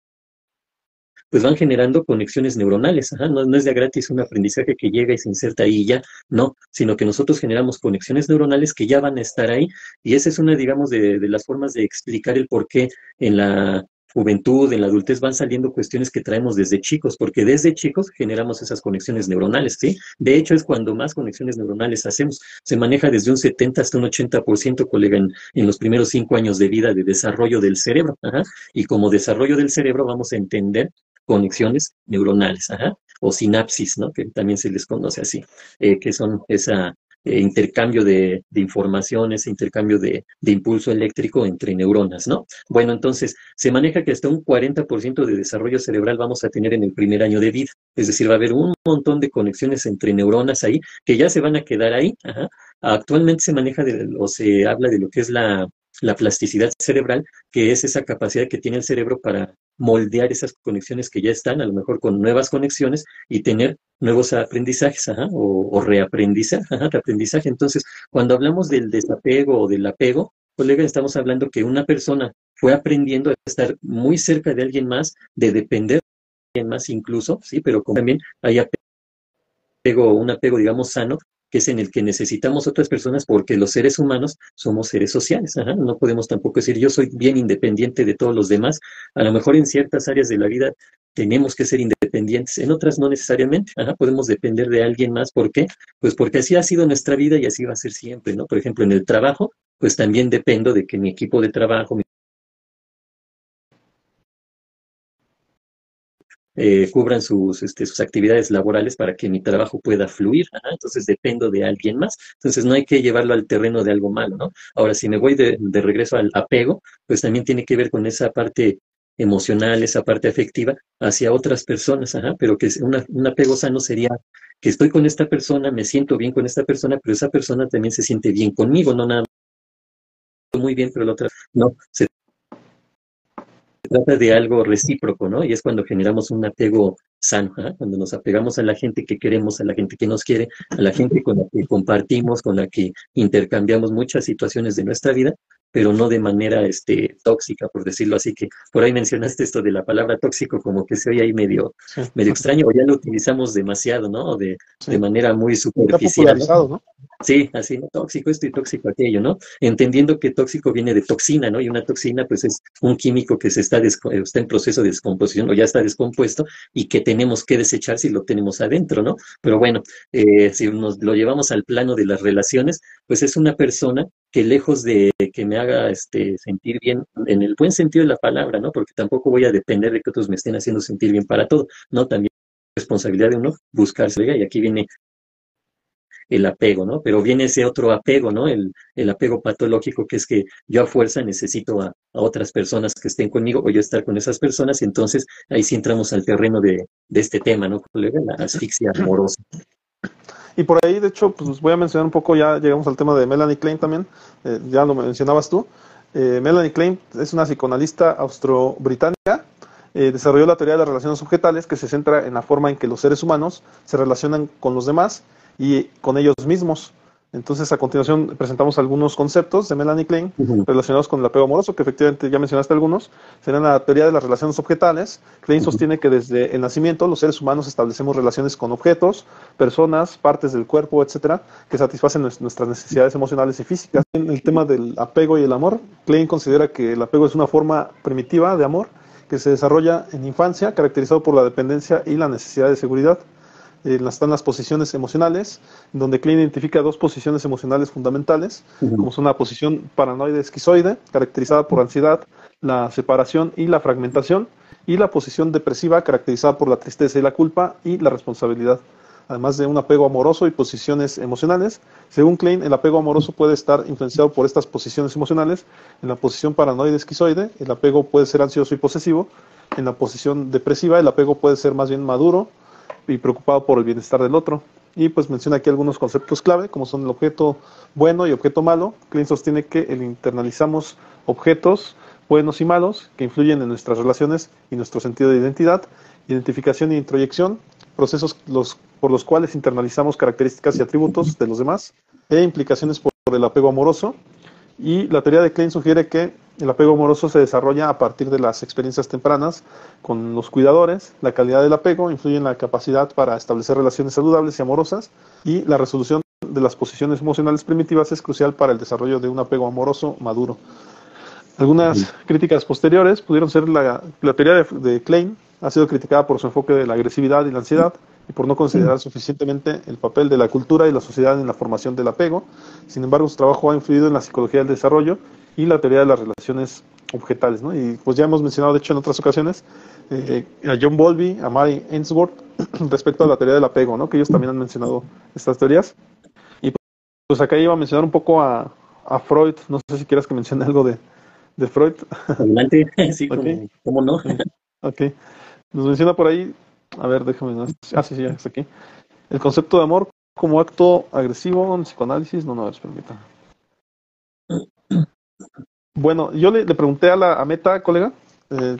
pues van generando conexiones neuronales. Ajá, no, no es de gratis un aprendizaje que llega y se inserta ahí y ya, no, sino que nosotros generamos conexiones neuronales que ya van a estar ahí, y esa es una, digamos, de, de las formas de explicar el por qué en la juventud, en la adultez van saliendo cuestiones que traemos desde chicos, porque desde chicos generamos esas conexiones neuronales, ¿sí? De hecho, es cuando más conexiones neuronales hacemos. Se maneja desde un setenta hasta un ochenta por ciento, colega, en, en los primeros cinco años de vida de desarrollo del cerebro. Ajá. Y como desarrollo del cerebro vamos a entender conexiones neuronales, ajá, o sinapsis, ¿no? Que también se les conoce así, eh, que son ese eh, intercambio de, de, información, ese intercambio de, de, impulso eléctrico entre neuronas, ¿no? Bueno, entonces, se maneja que hasta un cuarenta por ciento de desarrollo cerebral vamos a tener en el primer año de vida, es decir, va a haber un montón de conexiones entre neuronas ahí, que ya se van a quedar ahí, ajá. Actualmente se maneja de, o se habla de lo que es la, la plasticidad cerebral, que es esa capacidad que tiene el cerebro para moldear esas conexiones que ya están, a lo mejor con nuevas conexiones y tener nuevos aprendizajes, ajá, o, o reaprendizaje, ajá, reaprendizaje. Entonces, cuando hablamos del desapego o del apego, colega, estamos hablando que una persona fue aprendiendo a estar muy cerca de alguien más, de depender de alguien más incluso, sí, pero como también hay apego, un apego, digamos, sano, que es en el que necesitamos otras personas porque los seres humanos somos seres sociales. Ajá. No podemos tampoco decir yo soy bien independiente de todos los demás. A lo mejor en ciertas áreas de la vida tenemos que ser independientes, en otras no necesariamente. Ajá. Podemos depender de alguien más. ¿Por qué? Pues porque así ha sido nuestra vida y así va a ser siempre, ¿no? Por ejemplo, en el trabajo, pues también dependo de que mi equipo de trabajo, mi eh, cubran sus, este, sus actividades laborales para que mi trabajo pueda fluir. Ajá, entonces dependo de alguien más. Entonces no hay que llevarlo al terreno de algo malo, ¿no? Ahora, si me voy de, de regreso al apego, pues también tiene que ver con esa parte emocional, esa parte afectiva hacia otras personas, ajá, pero que es una, un apego sano sería que estoy con esta persona, me siento bien con esta persona, pero esa persona también se siente bien conmigo, no nada muy bien, pero la otra no, se trata de algo recíproco, ¿no? Y es cuando generamos un apego sano, ¿eh? Cuando nos apegamos a la gente que queremos, a la gente que nos quiere, a la gente con la que compartimos, con la que intercambiamos muchas situaciones de nuestra vida, pero no de manera este, tóxica, por decirlo así, que por ahí mencionaste esto de la palabra tóxico, como que se oye ahí medio, Sí, medio extraño, o ya lo utilizamos demasiado, ¿no? O de, de sí. manera muy Está superficial, ¿no? popularizado, ¿no? Sí, así, ¿no? Tóxico esto y tóxico aquello, ¿no? Entendiendo que tóxico viene de toxina, ¿no? Y una toxina, pues, es un químico que se está, desco- está en proceso de descomposición o ya está descompuesto y que tenemos que desechar si lo tenemos adentro, ¿no? Pero bueno, eh, si nos lo llevamos al plano de las relaciones, pues es una persona que lejos de que me haga este, sentir bien, en el buen sentido de la palabra, ¿no? Porque tampoco voy a depender de que otros me estén haciendo sentir bien para todo, ¿no? También es responsabilidad de uno buscarse, y aquí viene el apego, ¿no? Pero viene ese otro apego, ¿no? El, el apego patológico, que es que yo a fuerza necesito a, a otras personas que estén conmigo o yo estar con esas personas, y entonces ahí sí entramos al terreno de, de este tema, ¿no, colega? La asfixia amorosa. Y por ahí, de hecho, pues voy a mencionar un poco, ya llegamos al tema de Melanie Klein también, eh, ya lo mencionabas tú. Eh, Melanie Klein es una psicoanalista austro-británica, eh, desarrolló la teoría de las relaciones objetales que se centra en la forma en que los seres humanos se relacionan con los demás y con ellos mismos. Entonces, a continuación presentamos algunos conceptos de Melanie Klein Ujú. relacionados con el apego amoroso, que efectivamente ya mencionaste algunos. Serían la teoría de las relaciones objetales. Klein Ujú. sostiene que desde el nacimiento los seres humanos establecemos relaciones con objetos, personas, partes del cuerpo, etcétera, que satisfacen nuestras necesidades emocionales y físicas. En el tema del apego y el amor, Klein considera que el apego es una forma primitiva de amor que se desarrolla en infancia, caracterizado por la dependencia y la necesidad de seguridad. Eh, están las posiciones emocionales, donde Klein identifica dos posiciones emocionales fundamentales, uh-huh. como son la posición paranoide esquizoide, caracterizada por ansiedad, la separación y la fragmentación, y la posición depresiva, caracterizada por la tristeza y la culpa y la responsabilidad, además de un apego amoroso y posiciones emocionales. Según Klein, el apego amoroso puede estar influenciado por estas posiciones emocionales. En la posición paranoide esquizoide, el apego puede ser ansioso y posesivo. En la posición depresiva, el apego puede ser más bien maduro y preocupado por el bienestar del otro. Y pues menciona aquí algunos conceptos clave, como son el objeto bueno y objeto malo. Klein sostiene que el internalizamos objetos buenos y malos que influyen en nuestras relaciones y nuestro sentido de identidad, identificación y introyección, procesos los, por los cuales internalizamos características y atributos de los demás, e implicaciones por el apego amoroso. Y la teoría de Klein sugiere que el apego amoroso se desarrolla a partir de las experiencias tempranas con los cuidadores. La calidad del apego influye en la capacidad para establecer relaciones saludables y amorosas, y la resolución de las posiciones emocionales primitivas es crucial para el desarrollo de un apego amoroso maduro. Algunas sí. críticas posteriores pudieron ser la, la teoría de, de Klein ha sido criticada por su enfoque de la agresividad y la ansiedad, y por no considerar suficientemente el papel de la cultura y la sociedad en la formación del apego. Sin embargo, su trabajo ha influido en la psicología del desarrollo y la teoría de las relaciones objetales, ¿no? Y pues ya hemos mencionado, de hecho, en otras ocasiones, eh, a John Bowlby, a Mary Ainsworth, respecto a la teoría del apego, ¿no? Que ellos también han mencionado estas teorías. Y pues acá iba a mencionar un poco a, a Freud. No sé si quieras que mencione algo de, de Freud. Adelante, sí, okay. ¿cómo, ¿cómo no? Ok. Nos menciona por ahí, a ver, déjame, ah, sí, sí, ya está aquí. El concepto de amor como acto agresivo en psicoanálisis, no, no, a ver, permítame. Bueno, yo le, le pregunté a la a Meta, colega, eh,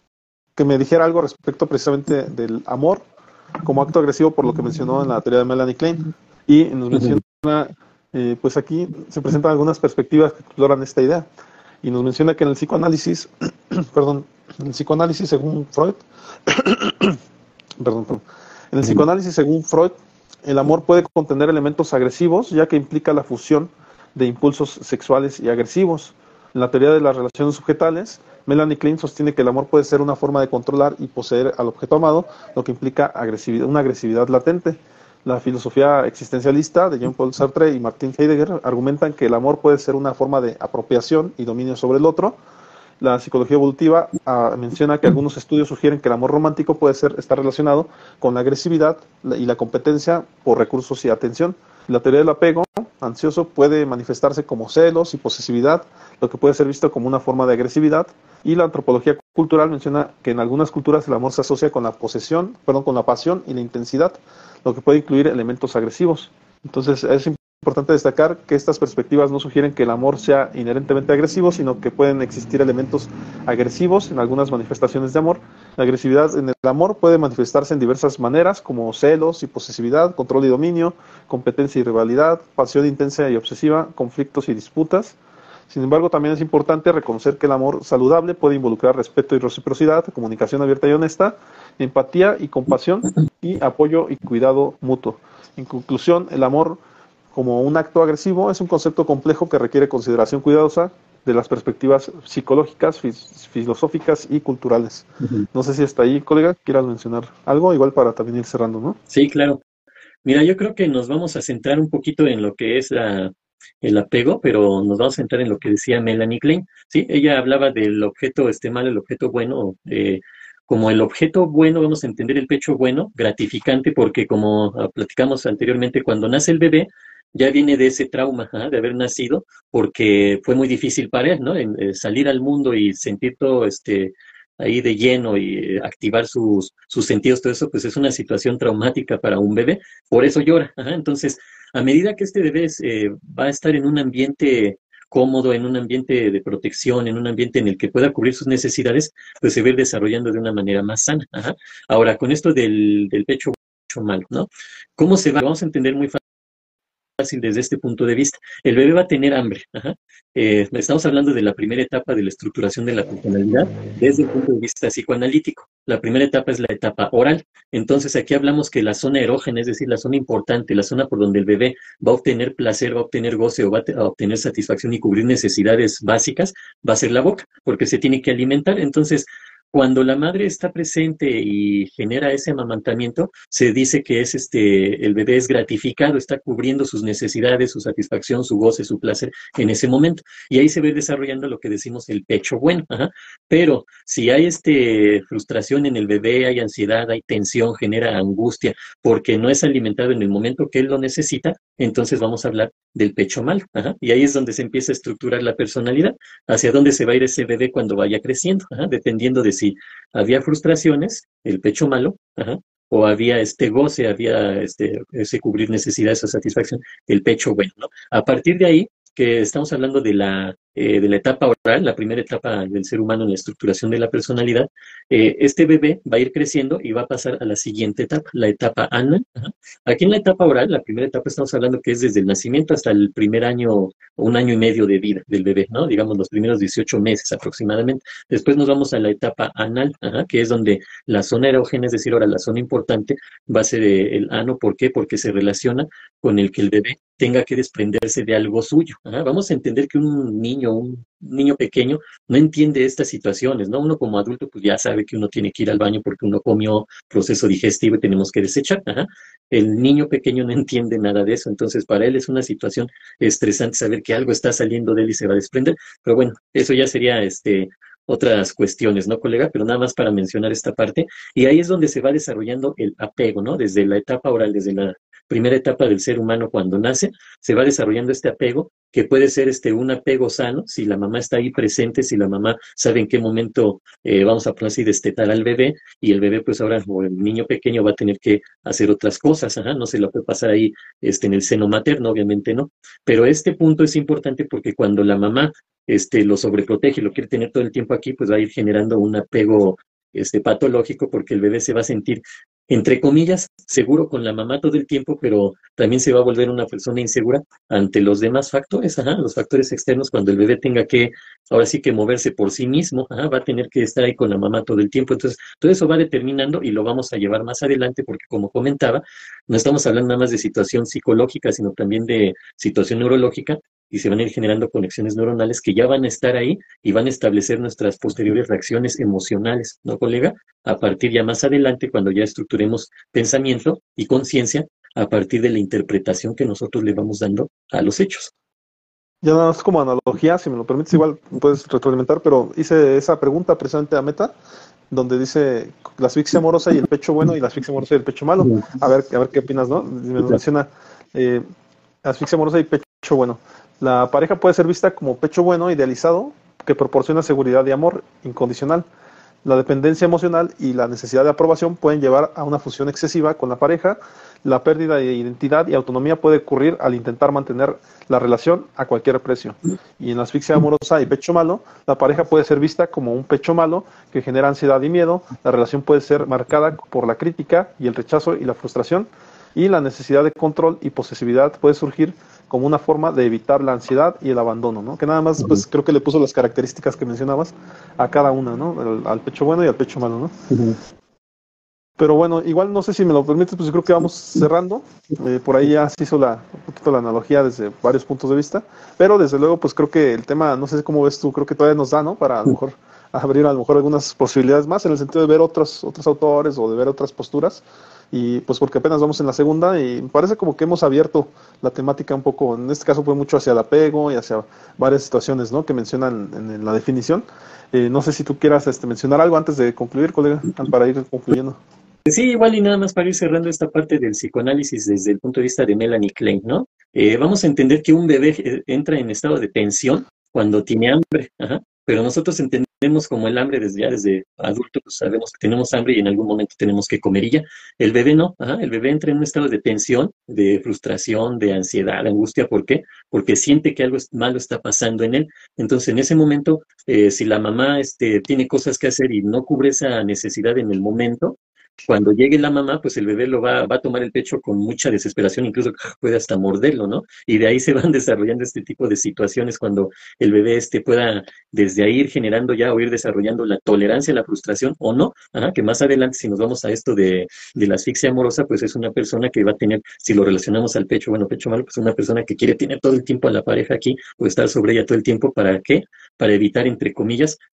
que me dijera algo respecto precisamente del amor como acto agresivo, por lo que mencionó en la teoría de Melanie Klein, y nos menciona, eh, pues aquí se presentan algunas perspectivas que exploran esta idea, y nos menciona que en el psicoanálisis, perdón, en el psicoanálisis según Freud, perdón, perdón, en el psicoanálisis según Freud, el amor puede contener elementos agresivos, ya que implica la fusión de impulsos sexuales y agresivos. En la teoría de las relaciones subjetales, Melanie Klein sostiene que el amor puede ser una forma de controlar y poseer al objeto amado, lo que implica agresividad, una agresividad latente. La filosofía existencialista de Jean-Paul Sartre y Martin Heidegger argumentan que el amor puede ser una forma de apropiación y dominio sobre el otro. La psicología evolutiva uh, menciona que algunos estudios sugieren que el amor romántico puede ser, estar relacionado con la agresividad y la competencia por recursos y atención. La teoría del apego ansioso puede manifestarse como celos y posesividad, lo que puede ser visto como una forma de agresividad. Y la antropología cultural menciona que en algunas culturas el amor se asocia con la posesión, perdón, con la pasión y la intensidad, lo que puede incluir elementos agresivos. Entonces es importante destacar que estas perspectivas no sugieren que el amor sea inherentemente agresivo, sino que pueden existir elementos agresivos en algunas manifestaciones de amor. La agresividad en el amor puede manifestarse en diversas maneras, como celos y posesividad, control y dominio, competencia y rivalidad, pasión intensa y obsesiva, conflictos y disputas. Sin embargo, también es importante reconocer que el amor saludable puede involucrar respeto y reciprocidad, comunicación abierta y honesta, empatía y compasión, y apoyo y cuidado mutuo. En conclusión, el amor como un acto agresivo es un concepto complejo que requiere consideración cuidadosa de las perspectivas psicológicas, filosóficas y culturales. Uh-huh. No sé si hasta ahí, colega, quieras mencionar algo, igual para también ir cerrando, ¿no? Sí, claro. Mira, yo creo que nos vamos a centrar un poquito en lo que es la, el apego, pero nos vamos a centrar en lo que decía Melanie Klein. Sí, ella hablaba del objeto este mal, el objeto bueno, eh, como el objeto bueno, vamos a entender el pecho bueno, gratificante, porque como platicamos anteriormente, cuando nace el bebé, ya viene de ese trauma, ¿eh? de haber nacido, porque fue muy difícil para él, ¿no? En, eh, salir al mundo y sentir todo este ahí de lleno y eh, activar sus, sus sentidos, todo eso, pues es una situación traumática para un bebé, por eso llora. ¿eh? Entonces, a medida que este bebé eh, va a estar en un ambiente cómodo, en un ambiente de protección, en un ambiente en el que pueda cubrir sus necesidades, pues se va a ir desarrollando de una manera más sana. ¿eh? Ahora, con esto del, del pecho malo, ¿no? ¿Cómo se va? Vamos a entender muy fácil. fácil desde este punto de vista. El bebé va a tener hambre. Ajá. Eh, estamos hablando de la primera etapa de la estructuración de la personalidad desde el punto de vista psicoanalítico. La primera etapa es la etapa oral. Entonces aquí hablamos que la zona erógena, es decir, la zona importante, la zona por donde el bebé va a obtener placer, va a obtener goce o va a obtener satisfacción y cubrir necesidades básicas, va a ser la boca, porque se tiene que alimentar. Entonces, Cuando la madre está presente y genera ese amamantamiento, se dice que es este, el bebé es gratificado, está cubriendo sus necesidades, su satisfacción, su goce, su placer en ese momento. Y ahí se ve desarrollando lo que decimos el pecho bueno. Ajá. Pero si hay este, frustración en el bebé, hay ansiedad, hay tensión, genera angustia, porque no es alimentado en el momento que él lo necesita, entonces vamos a hablar del pecho malo. Ajá. Y ahí es donde se empieza a estructurar la personalidad, hacia dónde se va a ir ese bebé cuando vaya creciendo, ajá, dependiendo de si había frustraciones, el pecho malo, ajá, o había este goce, había este, ese cubrir necesidades o satisfacción, el pecho bueno, ¿no? A partir de ahí, que estamos hablando de la, eh, de la etapa oral, la primera etapa del ser humano en la estructuración de la personalidad, eh, este bebé va a ir creciendo y va a pasar a la siguiente etapa, la etapa anal. Ajá. Aquí en la etapa oral, la primera etapa estamos hablando que es desde el nacimiento hasta el primer año, un año y medio de vida del bebé, ¿no? Digamos los primeros dieciocho meses aproximadamente. Después nos vamos a la etapa anal, ajá, que es donde la zona erógena, es decir, ahora la zona importante, va a ser eh, el ano. ¿Por qué? Porque se relaciona con el que el bebé tenga que desprenderse de algo suyo. Ajá. Vamos a entender que un niño, un niño pequeño, no entiende estas situaciones, ¿no? Uno como adulto, pues ya sabe que uno tiene que ir al baño porque uno comió, proceso digestivo y tenemos que desechar. Ajá. El niño pequeño no entiende nada de eso, entonces para él es una situación estresante saber que algo está saliendo de él y se va a desprender. Pero bueno, eso ya sería este otras cuestiones, ¿no, colega? Pero nada más para mencionar esta parte. Y ahí es donde se va desarrollando el apego, ¿no? Desde la etapa oral, desde la primera etapa del ser humano cuando nace, se va desarrollando este apego, que puede ser este, un apego sano, si la mamá está ahí presente, si la mamá sabe en qué momento eh, vamos a poner así, destetar al bebé, y el bebé pues ahora, o el niño pequeño va a tener que hacer otras cosas, ajá, no se lo puede pasar ahí este, en el seno materno, obviamente no. Pero este punto es importante porque cuando la mamá este, lo sobreprotege y lo quiere tener todo el tiempo aquí, pues va a ir generando un apego este, patológico porque el bebé se va a sentir, entre comillas, seguro con la mamá todo el tiempo, pero también se va a volver una persona insegura ante los demás factores, ajá, los factores externos, cuando el bebé tenga que, ahora sí que moverse por sí mismo, ajá, va a tener que estar ahí con la mamá todo el tiempo. Entonces, todo eso va determinando y lo vamos a llevar más adelante porque, como comentaba, no estamos hablando nada más de situación psicológica, sino también de situación neurológica, y se van a ir generando conexiones neuronales que ya van a estar ahí y van a establecer nuestras posteriores reacciones emocionales, ¿no, colega? A partir ya más adelante, cuando ya estructuremos pensamiento y conciencia, a partir de la interpretación que nosotros le vamos dando a los hechos. Ya nada más como analogía, si me lo permites, igual puedes retroalimentar, pero hice esa pregunta precisamente a Meta, donde dice la asfixia amorosa y el pecho bueno y la asfixia amorosa y el pecho malo. A ver, a ver qué opinas, ¿no? Me menciona eh, asfixia amorosa y pecho bueno. La pareja puede ser vista como pecho bueno, idealizado, que proporciona seguridad y amor incondicional. La dependencia emocional y la necesidad de aprobación pueden llevar a una fusión excesiva con la pareja. La pérdida de identidad y autonomía puede ocurrir al intentar mantener la relación a cualquier precio. Y en la asfixia amorosa y pecho malo, la pareja puede ser vista como un pecho malo que genera ansiedad y miedo. La relación puede ser marcada por la crítica y el rechazo y la frustración. Y la necesidad de control y posesividad puede surgir como una forma de evitar la ansiedad y el abandono, ¿no? Que nada más, pues creo que le puso las características que mencionabas a cada una, ¿no? Al, al pecho bueno y al pecho malo, ¿no? Uh-huh. Pero bueno, igual no sé si me lo permites, pues yo creo que vamos cerrando. Eh, por ahí ya se hizo la, un poquito la analogía desde varios puntos de vista, pero desde luego, pues creo que el tema, no sé cómo ves tú, creo que todavía nos da, ¿no? Para a lo mejor abrir a lo mejor algunas posibilidades más en el sentido de ver otros, otros autores o de ver otras posturas. Y pues porque apenas vamos en la segunda y me parece como que hemos abierto la temática un poco, en este caso fue mucho hacia el apego y hacia varias situaciones, ¿no? Que mencionan en, en la definición. Eh, no sé si tú quieras este, mencionar algo antes de concluir, colega, para ir concluyendo. Sí, igual y nada más para ir cerrando esta parte del psicoanálisis desde el punto de vista de Melanie Klein, ¿no? Eh, vamos a entender que un bebé entra en estado de tensión cuando tiene hambre, ajá, pero nosotros entendemos como el hambre desde ya desde adulto, pues sabemos que tenemos hambre y en algún momento tenemos que comer y ya. El bebé no, ajá, el bebé entra en un estado de tensión, de frustración, de ansiedad, de angustia. ¿Por qué? Porque siente que algo malo está pasando en él. Entonces, en ese momento, eh, si la mamá este, tiene cosas que hacer y no cubre esa necesidad en el momento, cuando llegue la mamá, pues el bebé lo va, va a tomar el pecho con mucha desesperación, incluso puede hasta morderlo, ¿no? Y de ahí se van desarrollando este tipo de situaciones cuando el bebé este pueda desde ahí ir generando ya o ir desarrollando la tolerancia a la frustración o no, ajá, que más adelante si nos vamos a esto de, de la asfixia amorosa, pues es una persona que va a tener, si lo relacionamos al pecho, bueno, pecho malo, pues una persona que quiere tener todo el tiempo a la pareja aquí o estar sobre ella todo el tiempo. ¿Para qué? Para evitar, entre comillas,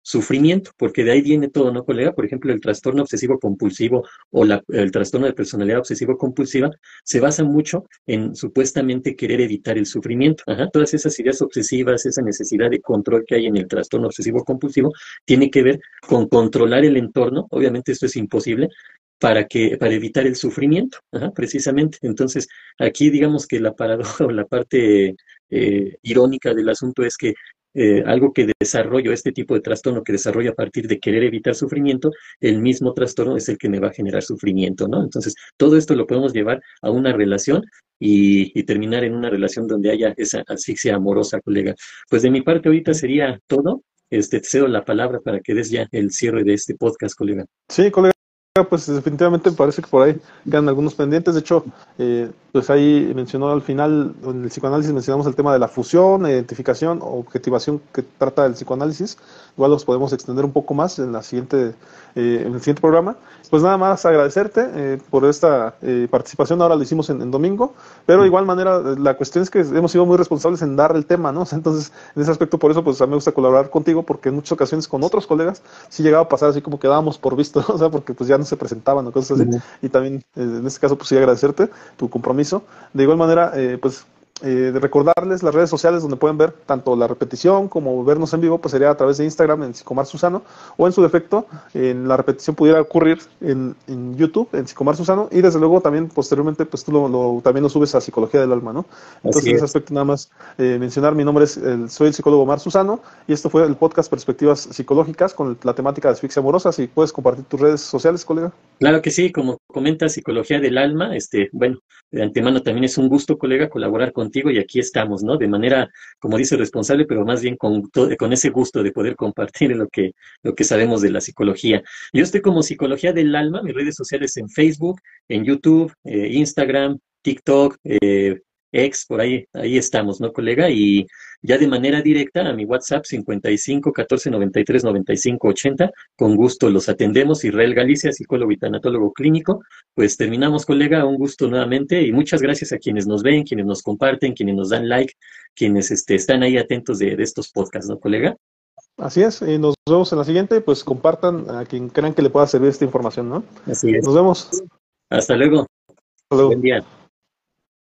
sufrimiento, porque de ahí viene todo, ¿no, colega? Por ejemplo, el trastorno obsesivo compulsivo o la, el trastorno de personalidad obsesivo compulsiva se basa mucho en supuestamente querer evitar el sufrimiento. Ajá, todas esas ideas obsesivas, esa necesidad de control que hay en el trastorno obsesivo compulsivo, tiene que ver con controlar el entorno. Obviamente esto es imposible, para que, para evitar el sufrimiento, ajá, precisamente. Entonces, aquí digamos que la paradoja o la parte eh, irónica del asunto es que eh, algo que desarrollo, este tipo de trastorno que desarrollo a partir de querer evitar sufrimiento, el mismo trastorno es el que me va a generar sufrimiento, ¿no? Entonces, todo esto lo podemos llevar a una relación y, y terminar en una relación donde haya esa asfixia amorosa, colega. Pues de mi parte ahorita sería todo. Este, te cedo la palabra para que des ya el cierre de este podcast, colega. Sí, colega. Pues definitivamente parece que por ahí quedan algunos pendientes. De hecho, eh, pues ahí mencionó al final, en el psicoanálisis mencionamos el tema de la fusión, identificación, objetivación que trata el psicoanálisis. Igual los podemos extender un poco más en, la siguiente, eh, en el siguiente programa. Pues nada más agradecerte eh, por esta eh, participación. Ahora lo hicimos en, en domingo, pero de igual manera la cuestión es que hemos sido muy responsables en dar el tema, ¿no? Entonces, en ese aspecto, por eso pues a mí me gusta colaborar contigo, porque en muchas ocasiones con otros colegas sí llegaba a pasar así como que dábamos por visto, o sea, porque pues ya no se presentaban o cosas así. Uh-huh. Y también eh, en este caso pues sí agradecerte tu compromiso. De igual manera, eh, pues eh, de recordarles las redes sociales donde pueden ver tanto la repetición como vernos en vivo, pues sería a través de Instagram en Psicomar Susano, o en su defecto, en la repetición pudiera ocurrir en, en YouTube, en Psicomar Susano, y desde luego también posteriormente pues tú lo, lo, también lo subes a Psicología del Alma, ¿no? Entonces en ese aspecto nada más eh, mencionar, mi nombre es, el, soy el psicólogo Omar Susano, y esto fue el podcast Perspectivas Psicológicas con la temática de asfixia amorosa. Si puedes compartir tus redes sociales, colega. Claro que sí, como comenta Psicología del Alma, este, bueno, de antemano también es un gusto, colega, colaborar contigo y aquí estamos, ¿no? De manera, como dice, responsable, pero más bien con, con ese gusto de poder compartir lo que, lo que sabemos de la psicología. Yo estoy como Psicología del Alma, mis redes sociales en Facebook, en YouTube, eh, Instagram, TikTok, eh, X, por ahí, ahí estamos, ¿no, colega? Y ya de manera directa a mi WhatsApp cincuenta y cinco catorce noventa y tres noventa y cinco ochenta, con gusto los atendemos. Israel Galicia, psicólogo y tanatólogo clínico. Pues terminamos, colega, un gusto nuevamente y muchas gracias a quienes nos ven, quienes nos comparten, quienes nos dan like, quienes este, están ahí atentos de, de estos podcasts, ¿no, colega? Así es, y nos vemos en la siguiente, pues compartan a quien crean que le pueda servir esta información, ¿no? Así es. Nos vemos. Hasta luego. Hasta luego. Buen día.